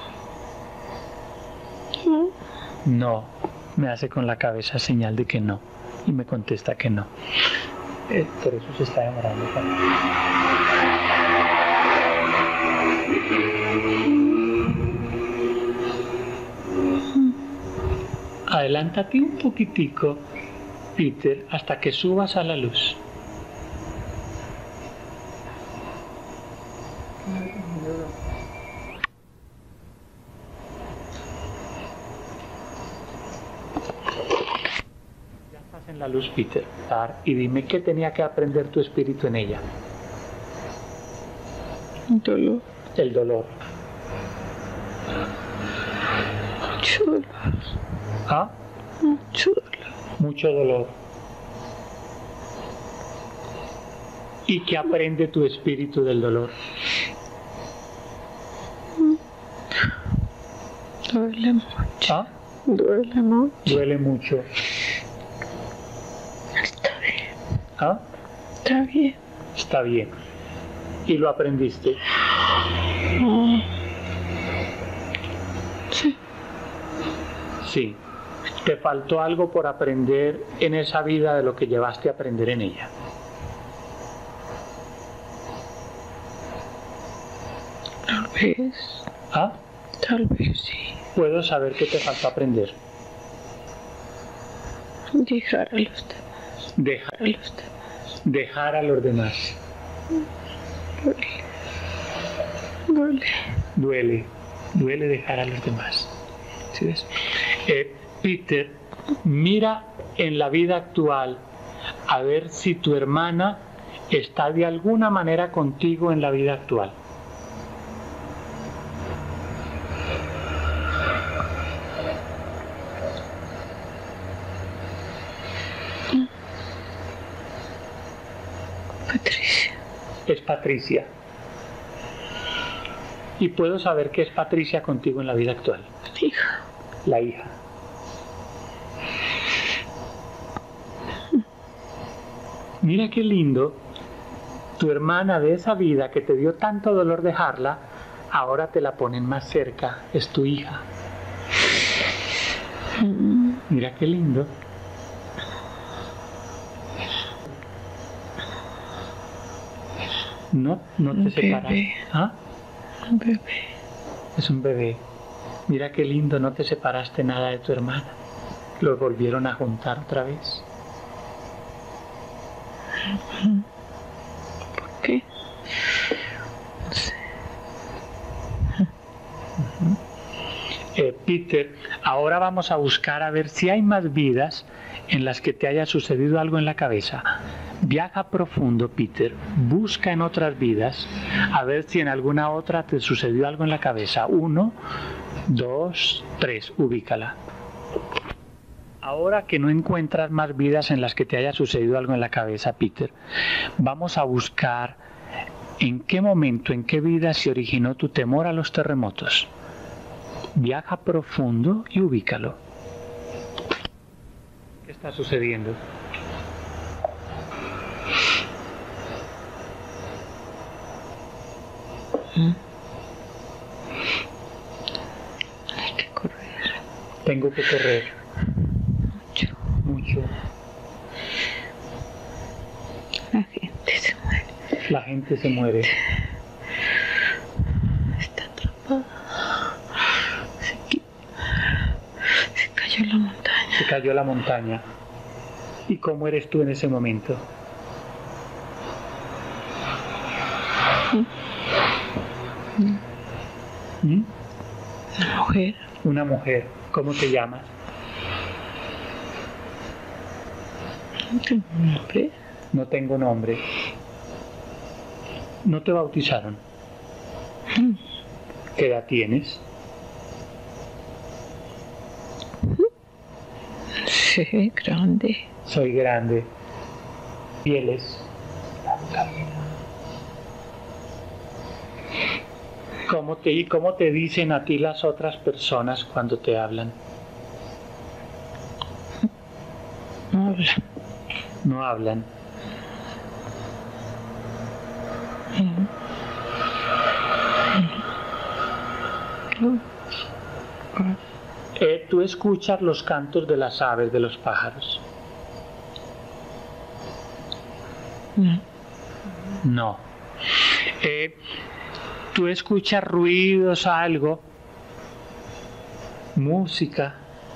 No. No. Me hace con la cabeza señal de que no. Y me contesta que no. Por eso se está demorando tanto. Adelántate un poquitico, Peter, hasta que subas a la luz. Ya estás en la luz, Peter. Y dime qué tenía que aprender tu espíritu en ella. Dolor. El dolor. Mucho dolor. ¿Ah? Mucho dolor. Mucho dolor. ¿Y qué aprende tu espíritu del dolor? Duele mucho. ¿Ah? Duele mucho. Duele mucho. Está bien. ¿Ah? Está bien. Está bien. ¿Y lo aprendiste? Sí. Sí. ¿Te faltó algo por aprender en esa vida de lo que llevaste a aprender en ella? Tal vez. ¿Ah? Tal vez sí. ¿Puedo saber qué te faltó aprender? Dejar a los demás. Dejar, A los demás. dejar a los demás. Duele. Duele. duele dejar a los demás. ¿Sí ves? Peter, mira en la vida actual a ver si tu hermana está de alguna manera contigo en la vida actual. Patricia. Es Patricia. Y puedo saber que es Patricia contigo en la vida actual. Hija. La hija. Mira qué lindo. Tu hermana de esa vida que te dio tanto dolor dejarla, ahora te la ponen más cerca. Es tu hija. Mira qué lindo. No te separas. ¿Ah? Un bebé. Es un bebé. Mira qué lindo, no te separaste nada de tu hermana. Los volvieron a juntar otra vez. ¿Por qué? No sé. Peter, ahora vamos a buscar a ver si hay más vidas en las que te haya sucedido algo en la cabeza. Viaja profundo, Peter. Busca en otras vidas a ver si en alguna otra te sucedió algo en la cabeza. 1, 2, 3. Ubícala. Ahora que no encuentras más vidas en las que te haya sucedido algo en la cabeza, Peter, vamos a buscar en qué momento, en qué vida se originó tu temor a los terremotos. Viaja profundo y ubícalo. ¿Qué está sucediendo? Hay que correr. Tengo que correr. Mucho. La gente se muere. La gente se muere. Está atrapada. Se cayó la montaña. Se cayó la montaña. ¿Y cómo eres tú en ese momento? ¿Mm? Una mujer. Una mujer. ¿Cómo te llamas? No tengo nombre. No tengo nombre. ¿No te bautizaron? ¿Qué edad tienes? Sí, grande. Soy grande. Pieles. ¿Cómo te dicen a ti las otras personas cuando te hablan? No habla. No hablan. Tú escuchas los cantos de las aves, de los pájaros. No. Tú escuchas ruidos, algo, música.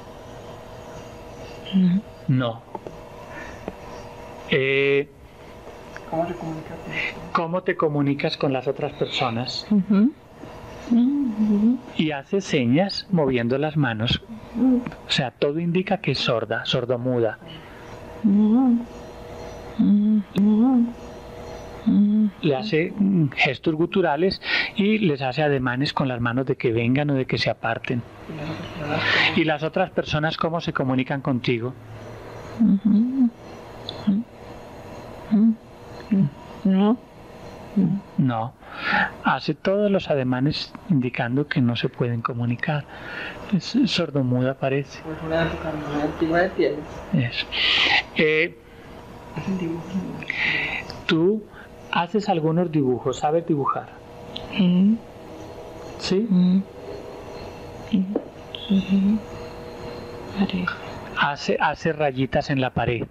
No. ¿Cómo te comunicas con las otras personas? Y hace señas moviendo las manos. O sea, todo indica que es sorda, sordomuda. Le hace gestos guturales y les hace ademanes con las manos de que vengan o de que se aparten. ¿Y las otras personas cómo se comunican contigo? No. Hace todos los ademanes indicando que no se pueden comunicar. Es sordomuda, parece. Pues una época muy antigua de pieles. Eso. Tú haces algunos dibujos, ¿sabes dibujar? ¿Sí? Hace rayitas en la pared.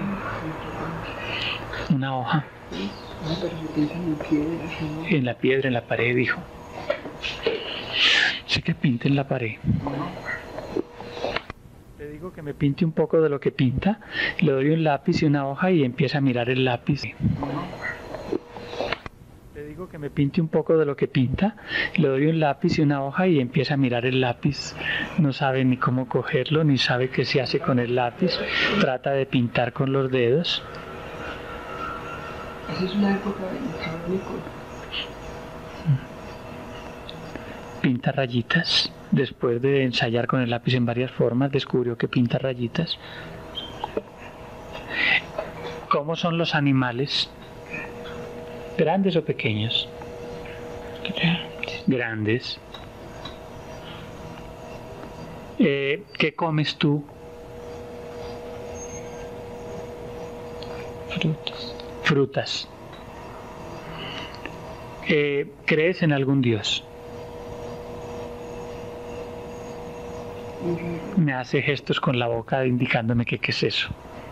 Una hoja. No, pero si piensan en piedra, ¿no? En la piedra, en la pared, dijo. Sí que pinte en la pared. Le digo que me pinte un poco de lo que pinta, le doy un lápiz y una hoja y empieza a mirar el lápiz. Le digo digo que me pinte un poco de lo que pinta, le doy un lápiz y una hoja y empieza a mirar el lápiz. No sabe ni cómo cogerlo, ni sabe qué se hace con el lápiz. Trata de pintar con los dedos. Esa es una época de Nico. Pinta rayitas. Después de ensayar con el lápiz en varias formas, descubrió que pinta rayitas. ¿Cómo son los animales? ¿Grandes o pequeños? Grandes. ¿Qué comes tú? Frutas. Frutas. ¿Crees en algún dios? Me hace gestos con la boca indicándome que qué es eso.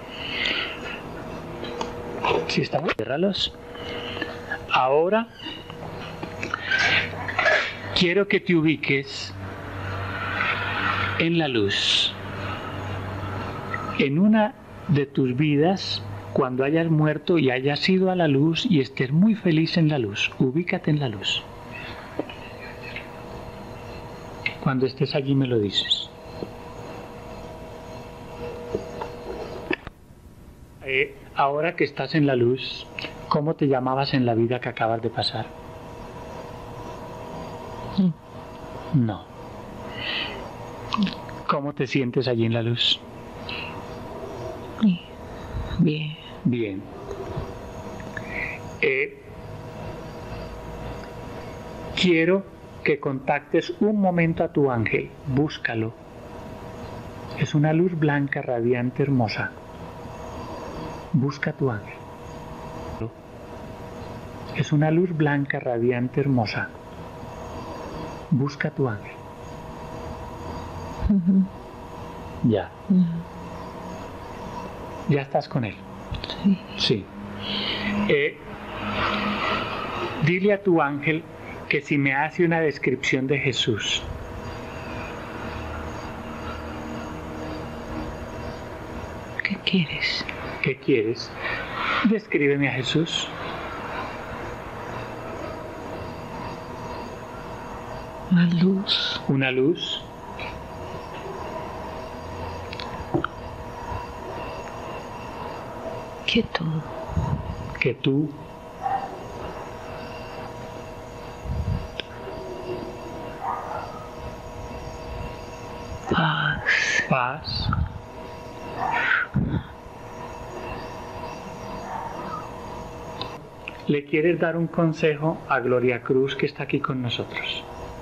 Si está bien, ciérralos. Ahora quiero que te ubiques en la luz. En una de tus vidas, cuando hayas muerto y hayas ido a la luz y estés muy feliz en la luz, ubícate en la luz. Cuando estés allí me lo dices. Ahora que estás en la luz, ¿cómo te llamabas en la vida que acabas de pasar? No. ¿Cómo te sientes allí en la luz? Bien. Bien. Quiero que contactes un momento a tu ángel. Búscalo. Es una luz blanca, radiante, hermosa. Busca a tu ángel. Es una luz blanca, radiante, hermosa. Busca a tu ángel. Ya. ¿Ya estás con él? Sí. Sí. Dile a tu ángel que si me hace una descripción de Jesús. ¿Qué quieres? ¿Qué quieres? Descríbeme a Jesús. Una luz. Una luz. Quietud. Que tú. Paz. Paz. ¿Le quieres dar un consejo a Gloria Cruz que está aquí con nosotros?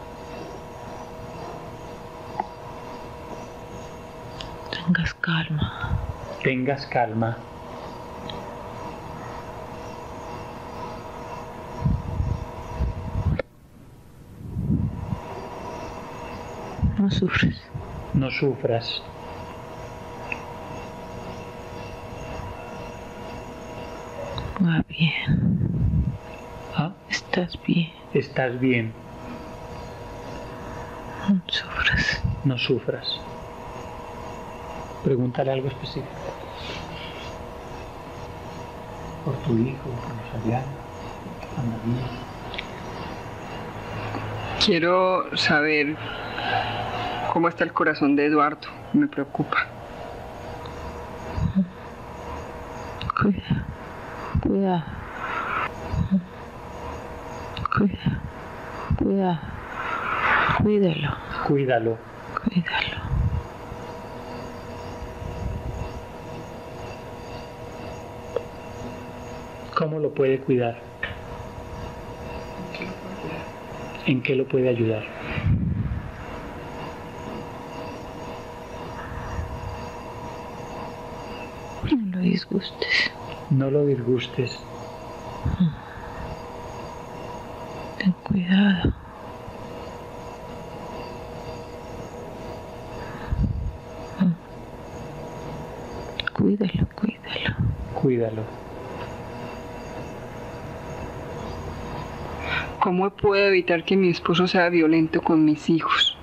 Tengas calma. Tengas calma. No sufres. No sufras. Va bien. ¿Ah? Estás bien. Estás bien. No sufras. No sufras. Pregúntale algo específico. Por tu hijo, por Rosario, por María. Quiero saber cómo está el corazón de Eduardo. Me preocupa. Cuida. Cuida. Cuida. Cuida. Cuídalo. Cuídalo. Cuídalo. ¿Cómo lo puede cuidar? ¿En qué lo puede ayudar? No lo disgustes. No lo disgustes. Ten cuidado. Cuídalo, cuídalo. Cuídalo. ¿Cómo puedo evitar que mi esposo sea violento con mis hijos?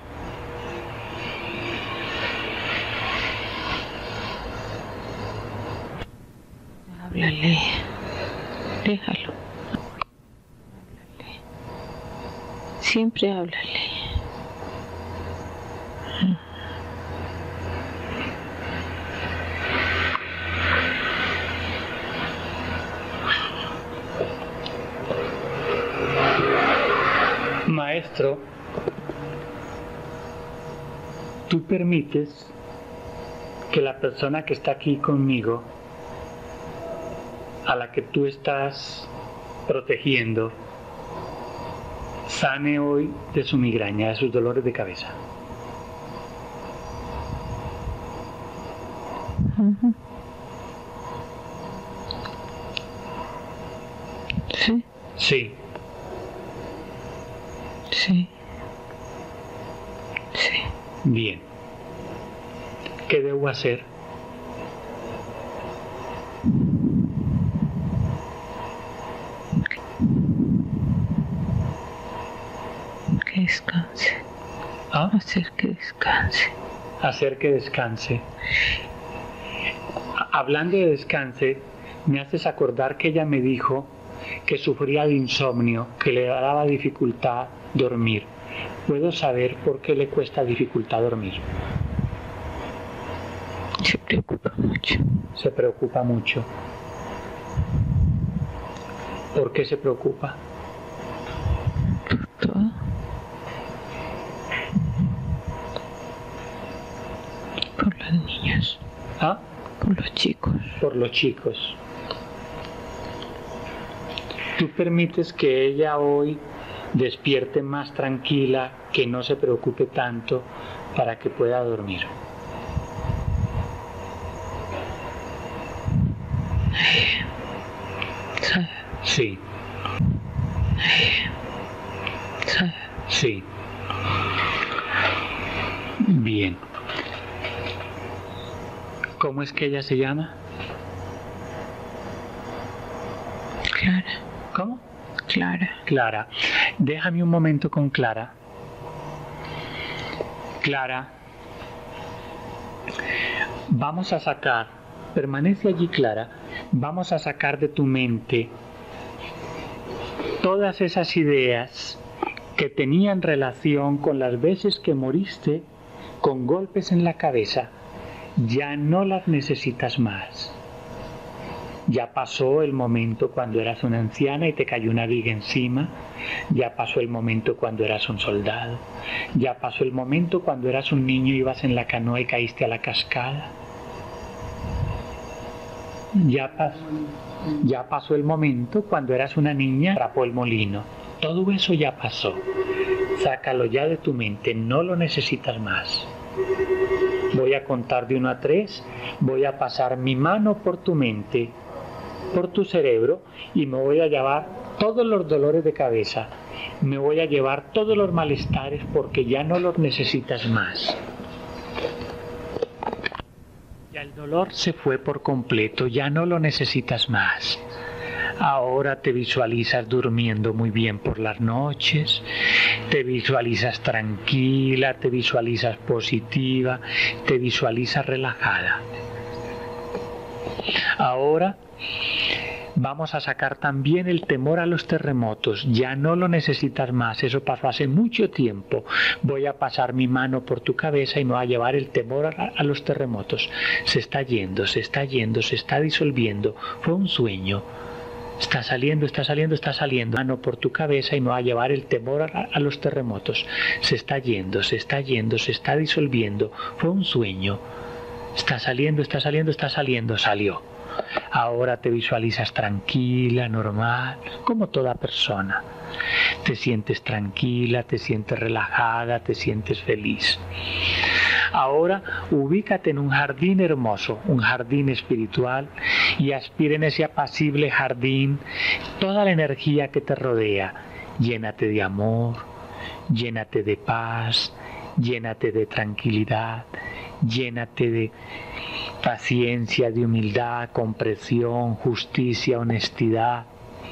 Háblale. Déjalo. Siempre háblale. Maestro, tú permites que la persona que está aquí conmigo, a la que tú estás protegiendo, sane hoy de su migraña, de sus dolores de cabeza. Sí. Sí. Sí. Sí. Bien. ¿Qué debo hacer? Que descanse. ¿Ah? Hacer que descanse. Hacer que descanse. Hablando de descanse, me haces acordar que ella me dijo que sufría de insomnio, que le daba dificultad dormir. ¿Puedo saber por qué le cuesta dificultad dormir? Se preocupa mucho. Se preocupa mucho. ¿Por qué se preocupa? Por todo. Por los niños. ¿Ah? Por los chicos. Por los chicos. ¿Tú permites que ella hoy despierte más tranquila, que no se preocupe tanto para que pueda dormir? Sí. Sí. Bien. ¿Cómo es que ella se llama? Clara. ¿Cómo? Clara. Clara. Déjame un momento con Clara. Clara. Vamos a sacar, permanece allí Clara, vamos a sacar de tu mente todas esas ideas que tenían relación con las veces que moriste con golpes en la cabeza. Ya no las necesitas más. Ya pasó el momento cuando eras una anciana y te cayó una viga encima. Ya pasó el momento cuando eras un soldado. Ya pasó el momento cuando eras un niño y ibas en la canoa y caíste a la cascada. Ya pasó el momento cuando eras una niña, atrapó el molino. Todo eso ya pasó. Sácalo ya de tu mente, no lo necesitas más. Voy a contar de 1 a 3, voy a pasar mi mano por tu mente, por tu cerebro, y me voy a llevar todos los dolores de cabeza, me voy a llevar todos los malestares porque ya no los necesitas más. Ya el dolor se fue por completo, ya no lo necesitas más. Ahora te visualizas durmiendo muy bien por las noches, te visualizas tranquila, te visualizas positiva, te visualizas relajada. Ahora vamos a sacar también el temor a los terremotos, ya no lo necesitas más, eso pasó hace mucho tiempo. Voy a pasar mi mano por tu cabeza y me voy a llevar el temor a los terremotos. Se está yendo, se está yendo, se está disolviendo, fue un sueño. Está saliendo, está saliendo, está saliendo. Mano por tu cabeza y me va a llevar el temor a los terremotos. Se está yendo, se está yendo, se está disolviendo. Fue un sueño. Está saliendo, está saliendo, está saliendo. Salió. Ahora te visualizas tranquila, normal, como toda persona. Te sientes tranquila, te sientes relajada, te sientes feliz. Ahora ubícate en un jardín hermoso, un jardín espiritual, y aspira en ese apacible jardín toda la energía que te rodea. Llénate de amor, llénate de paz, llénate de tranquilidad, llénate de paciencia, de humildad, comprensión, justicia, honestidad.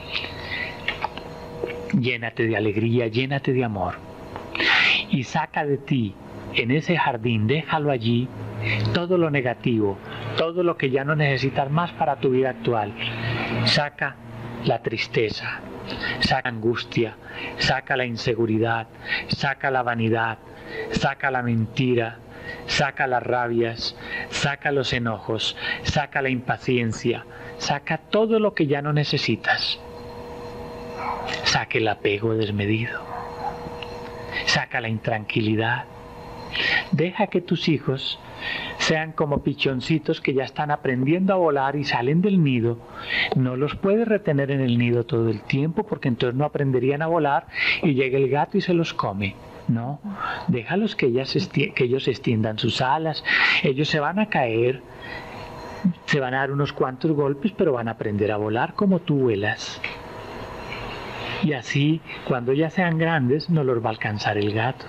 Llénate de alegría, llénate de amor. Y saca de ti, en ese jardín, déjalo allí, todo lo negativo, todo lo que ya no necesitas más para tu vida actual. Saca la tristeza, saca la angustia, saca la inseguridad, saca la vanidad, saca la mentira, saca las rabias, saca los enojos, saca la impaciencia, saca todo lo que ya no necesitas. Saca el apego desmedido, saca la intranquilidad. Deja que tus hijos sean como pichoncitos que ya están aprendiendo a volar y salen del nido. No los puedes retener en el nido todo el tiempo porque entonces no aprenderían a volar y llega el gato y se los come. No, déjalos que ellos extiendan sus alas. Ellos se van a caer, se van a dar unos cuantos golpes, pero van a aprender a volar como tú vuelas. Y así, cuando ya sean grandes, no los va a alcanzar el gato.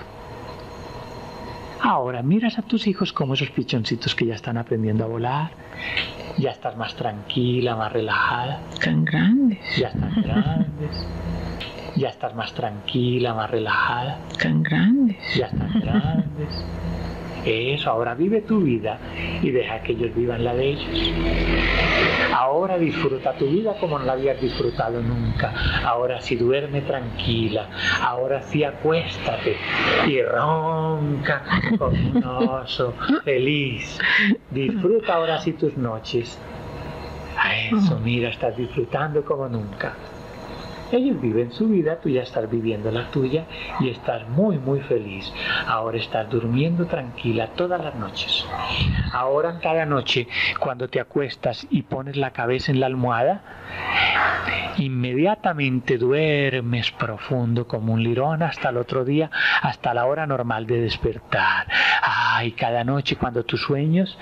Ahora miras a tus hijos como esos pichoncitos que ya están aprendiendo a volar. Ya estás más tranquila, más relajada. Tan grandes. Ya están grandes. Ya estás más tranquila, más relajada. Tan grandes. Ya están grandes. Eso, ahora vive tu vida y deja que ellos vivan la de ellos. Ahora disfruta tu vida como no la habías disfrutado nunca. Ahora sí duerme tranquila. Ahora sí acuéstate y ronca como un oso feliz. Disfruta ahora sí tus noches. A eso, mira, estás disfrutando como nunca. Ellos viven su vida, tú ya estás viviendo la tuya y estás muy muy feliz. Ahora estás durmiendo tranquila todas las noches. Ahora cada noche cuando te acuestas y pones la cabeza en la almohada, inmediatamente duermes profundo como un lirón hasta el otro día, hasta la hora normal de despertar. Ay, cada noche cuando tus sueños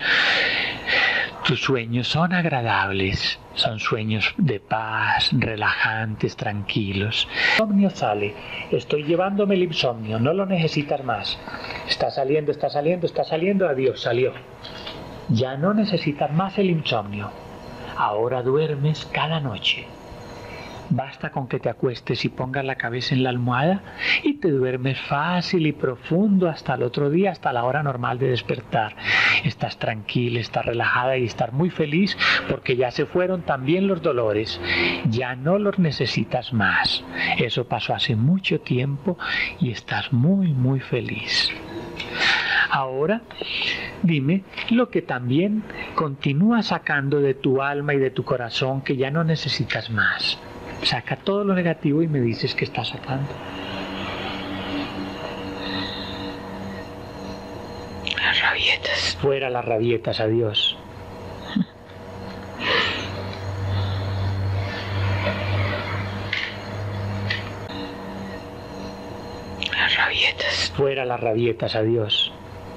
son agradables, son sueños de paz, relajantes, tranquilos. El insomnio sale, estoy llevándome el insomnio, no lo necesitas más. Está saliendo, adiós, salió. Ya no necesitas más el insomnio. Ahora duermes cada noche. Basta con que te acuestes y pongas la cabeza en la almohada y te duermes fácil y profundo hasta el otro día, hasta la hora normal de despertar. Estás tranquila, estás relajada y estás muy feliz porque ya se fueron también los dolores. Ya no los necesitas más. Eso pasó hace mucho tiempo y estás muy, muy feliz. Ahora, dime lo que también continúa sacando de tu alma y de tu corazón que ya no necesitas más. Saca todo lo negativo y me dices que estás sacando. Las rabietas. Fuera las rabietas, adiós. Las rabietas. Fuera las rabietas, adiós.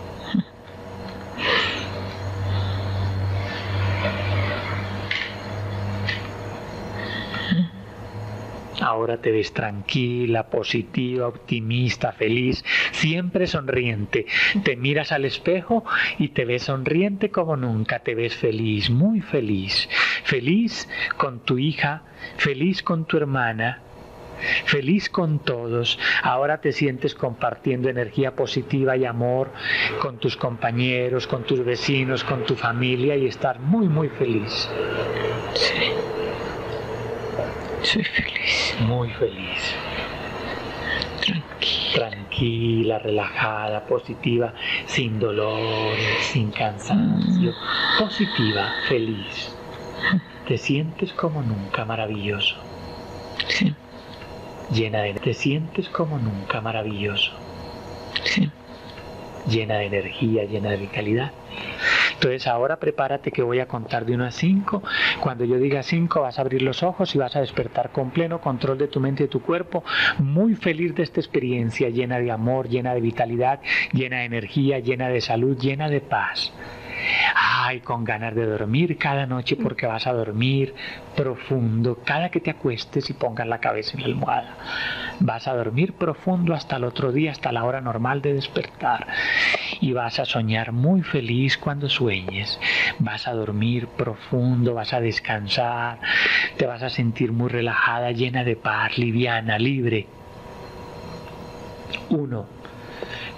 Ahora te ves tranquila, positiva, optimista, feliz, siempre sonriente. Te miras al espejo y te ves sonriente como nunca. Te ves feliz, muy feliz. Feliz con tu hija, feliz con tu hermana, feliz con todos. Ahora te sientes compartiendo energía positiva y amor con tus compañeros, con tus vecinos, con tu familia y estás muy, muy feliz. Sí. Soy feliz. Muy feliz. Tranquila, relajada, positiva, sin dolores, sin cansancio. Positiva, feliz. Te sientes como nunca maravilloso. Sí. Te sientes como nunca maravilloso. Sí. Llena de energía, llena de vitalidad. Entonces ahora prepárate que voy a contar de 1 a 5. Cuando yo diga 5 vas a abrir los ojos y vas a despertar con pleno control de tu mente y de tu cuerpo, muy feliz de esta experiencia, llena de amor, llena de vitalidad, llena de energía, llena de salud, llena de paz. Ay, con ganas de dormir cada noche porque vas a dormir profundo cada que te acuestes y pongas la cabeza en la almohada. Vas a dormir profundo hasta el otro día, hasta la hora normal de despertar. Y vas a soñar muy feliz cuando sueñes. Vas a dormir profundo, vas a descansar, te vas a sentir muy relajada, llena de paz, liviana, libre. 1.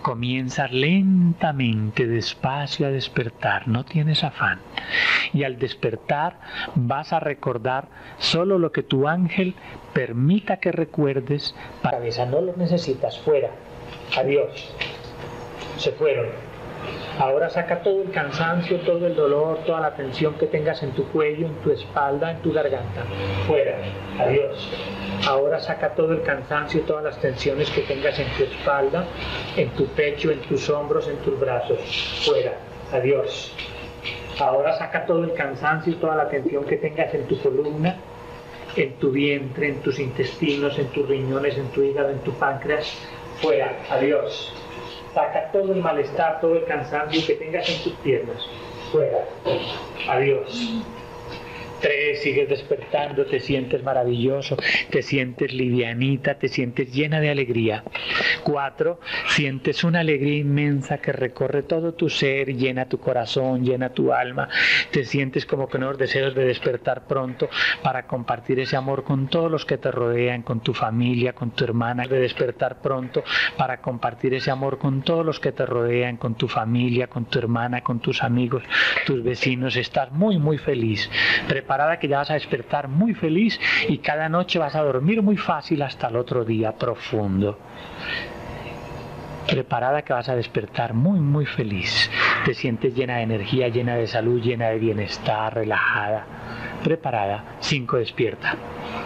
Comienza lentamente, despacio a despertar, no tienes afán. Y al despertar vas a recordar solo lo que tu ángel permita que recuerdes. Cabeza, no lo necesitas, fuera. Adiós. Se fueron. Ahora saca todo el cansancio, todo el dolor, toda la tensión que tengas en tu cuello, en tu espalda, en tu garganta. Fuera. Adiós. Ahora saca todo el cansancio, todas las tensiones que tengas en tu espalda, en tu pecho, en tus hombros, en tus brazos. Fuera. Adiós. Ahora saca todo el cansancio y toda la tensión que tengas en tu columna, en tu vientre, en tus intestinos, en tus riñones, en tu hígado, en tu páncreas. Fuera. Adiós. Saca todo el malestar, todo el cansancio que tengas en tus piernas. Fuera. Adiós. 3, sigues despertando, te sientes maravilloso, te sientes livianita, te sientes llena de alegría. 4, sientes una alegría inmensa que recorre todo tu ser, llena tu corazón, llena tu alma. Te sientes como con unos deseos de despertar pronto para compartir ese amor con todos los que te rodean, con tu familia, con tu hermana. De despertar pronto para compartir ese amor con todos los que te rodean, con tu familia, con tu hermana, con tus amigos, tus vecinos. Estás muy, muy feliz. Preparada que ya vas a despertar muy feliz y cada noche vas a dormir muy fácil hasta el otro día profundo. Preparada que vas a despertar muy, muy feliz. Te sientes llena de energía, llena de salud, llena de bienestar, relajada. Preparada. 5, despierta.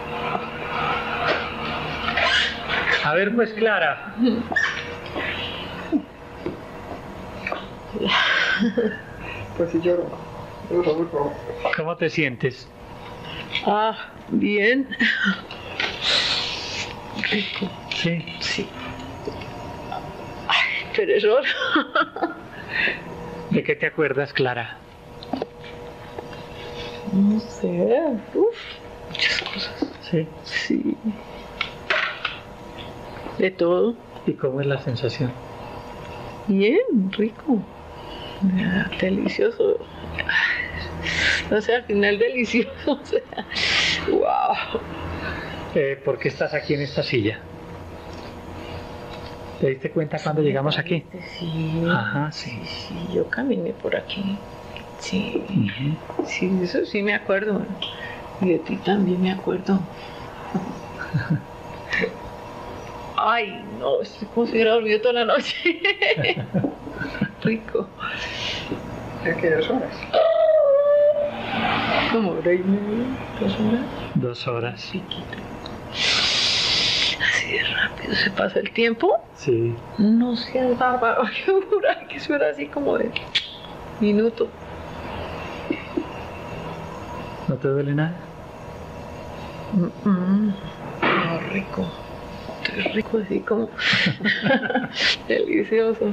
A ver, pues, Clara. Pues si lloro. ¿Cómo te sientes? Bien. Rico. Sí. Sí. Ay, perezón. ¿De qué te acuerdas, Clara? No sé. Muchas cosas. Sí. Sí. De todo. ¿Y cómo es la sensación? Bien, rico. Delicioso. O sea, al final delicioso. O sea, wow. ¿Por qué estás aquí en esta silla? ¿Te diste cuenta cuando llegamos aquí? Sí. Ajá, sí. Sí, yo caminé por aquí. Sí. Uh-huh. Sí, eso sí me acuerdo. Y de ti también me acuerdo. Ay, no, estoy como si hubiera dormido toda la noche. Rico. ¿De qué 2 horas? ¿Como hora y media? 2 horas? 2 horas. Chiquito. Así de rápido se pasa el tiempo. Sí. No seas bárbaro, yo juraba que eso era así como de minuto. ¿No te duele nada? No, rico. Es rico así como delicioso.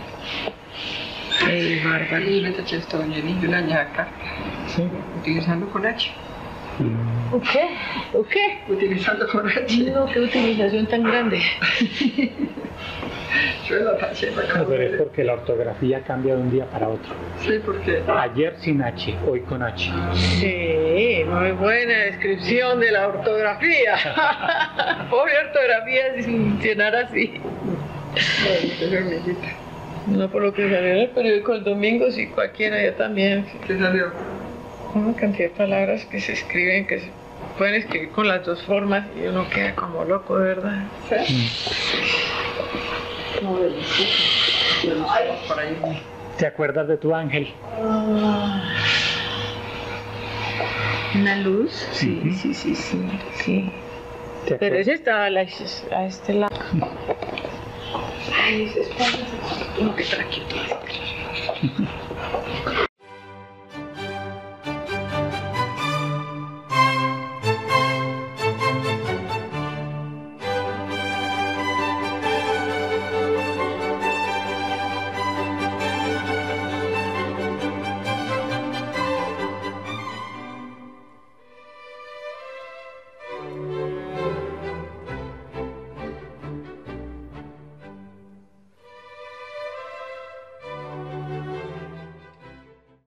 Ey, bárbaro. Y me taché esto en la ñaca. Sí. Utilizando con H. ¿O qué? ¿O qué? Utilizando con H. No, qué utilización tan grande. Yo la taché para acá. Pero es porque la ortografía cambia de un día para otro. Sí, porque Ayer sin H, hoy con H. Sí, muy buena descripción de la ortografía. Pobre ortografía sin funcionar así. No, por lo que salió en el periódico el domingo, sí, cualquiera, yo también. ¿Qué salió? Una cantidad de palabras que se escriben, que se pueden escribir con las 2 formas y uno queda como loco, de verdad. ¿Sí? No, delicioso. Por ahí. ¿Te acuerdas de tu ángel? ¿Una luz? Sí. Sí. ¿Te Pero acuerdas? ese estaba a este lado. Ay, ese espalda. Tengo que estar aquí.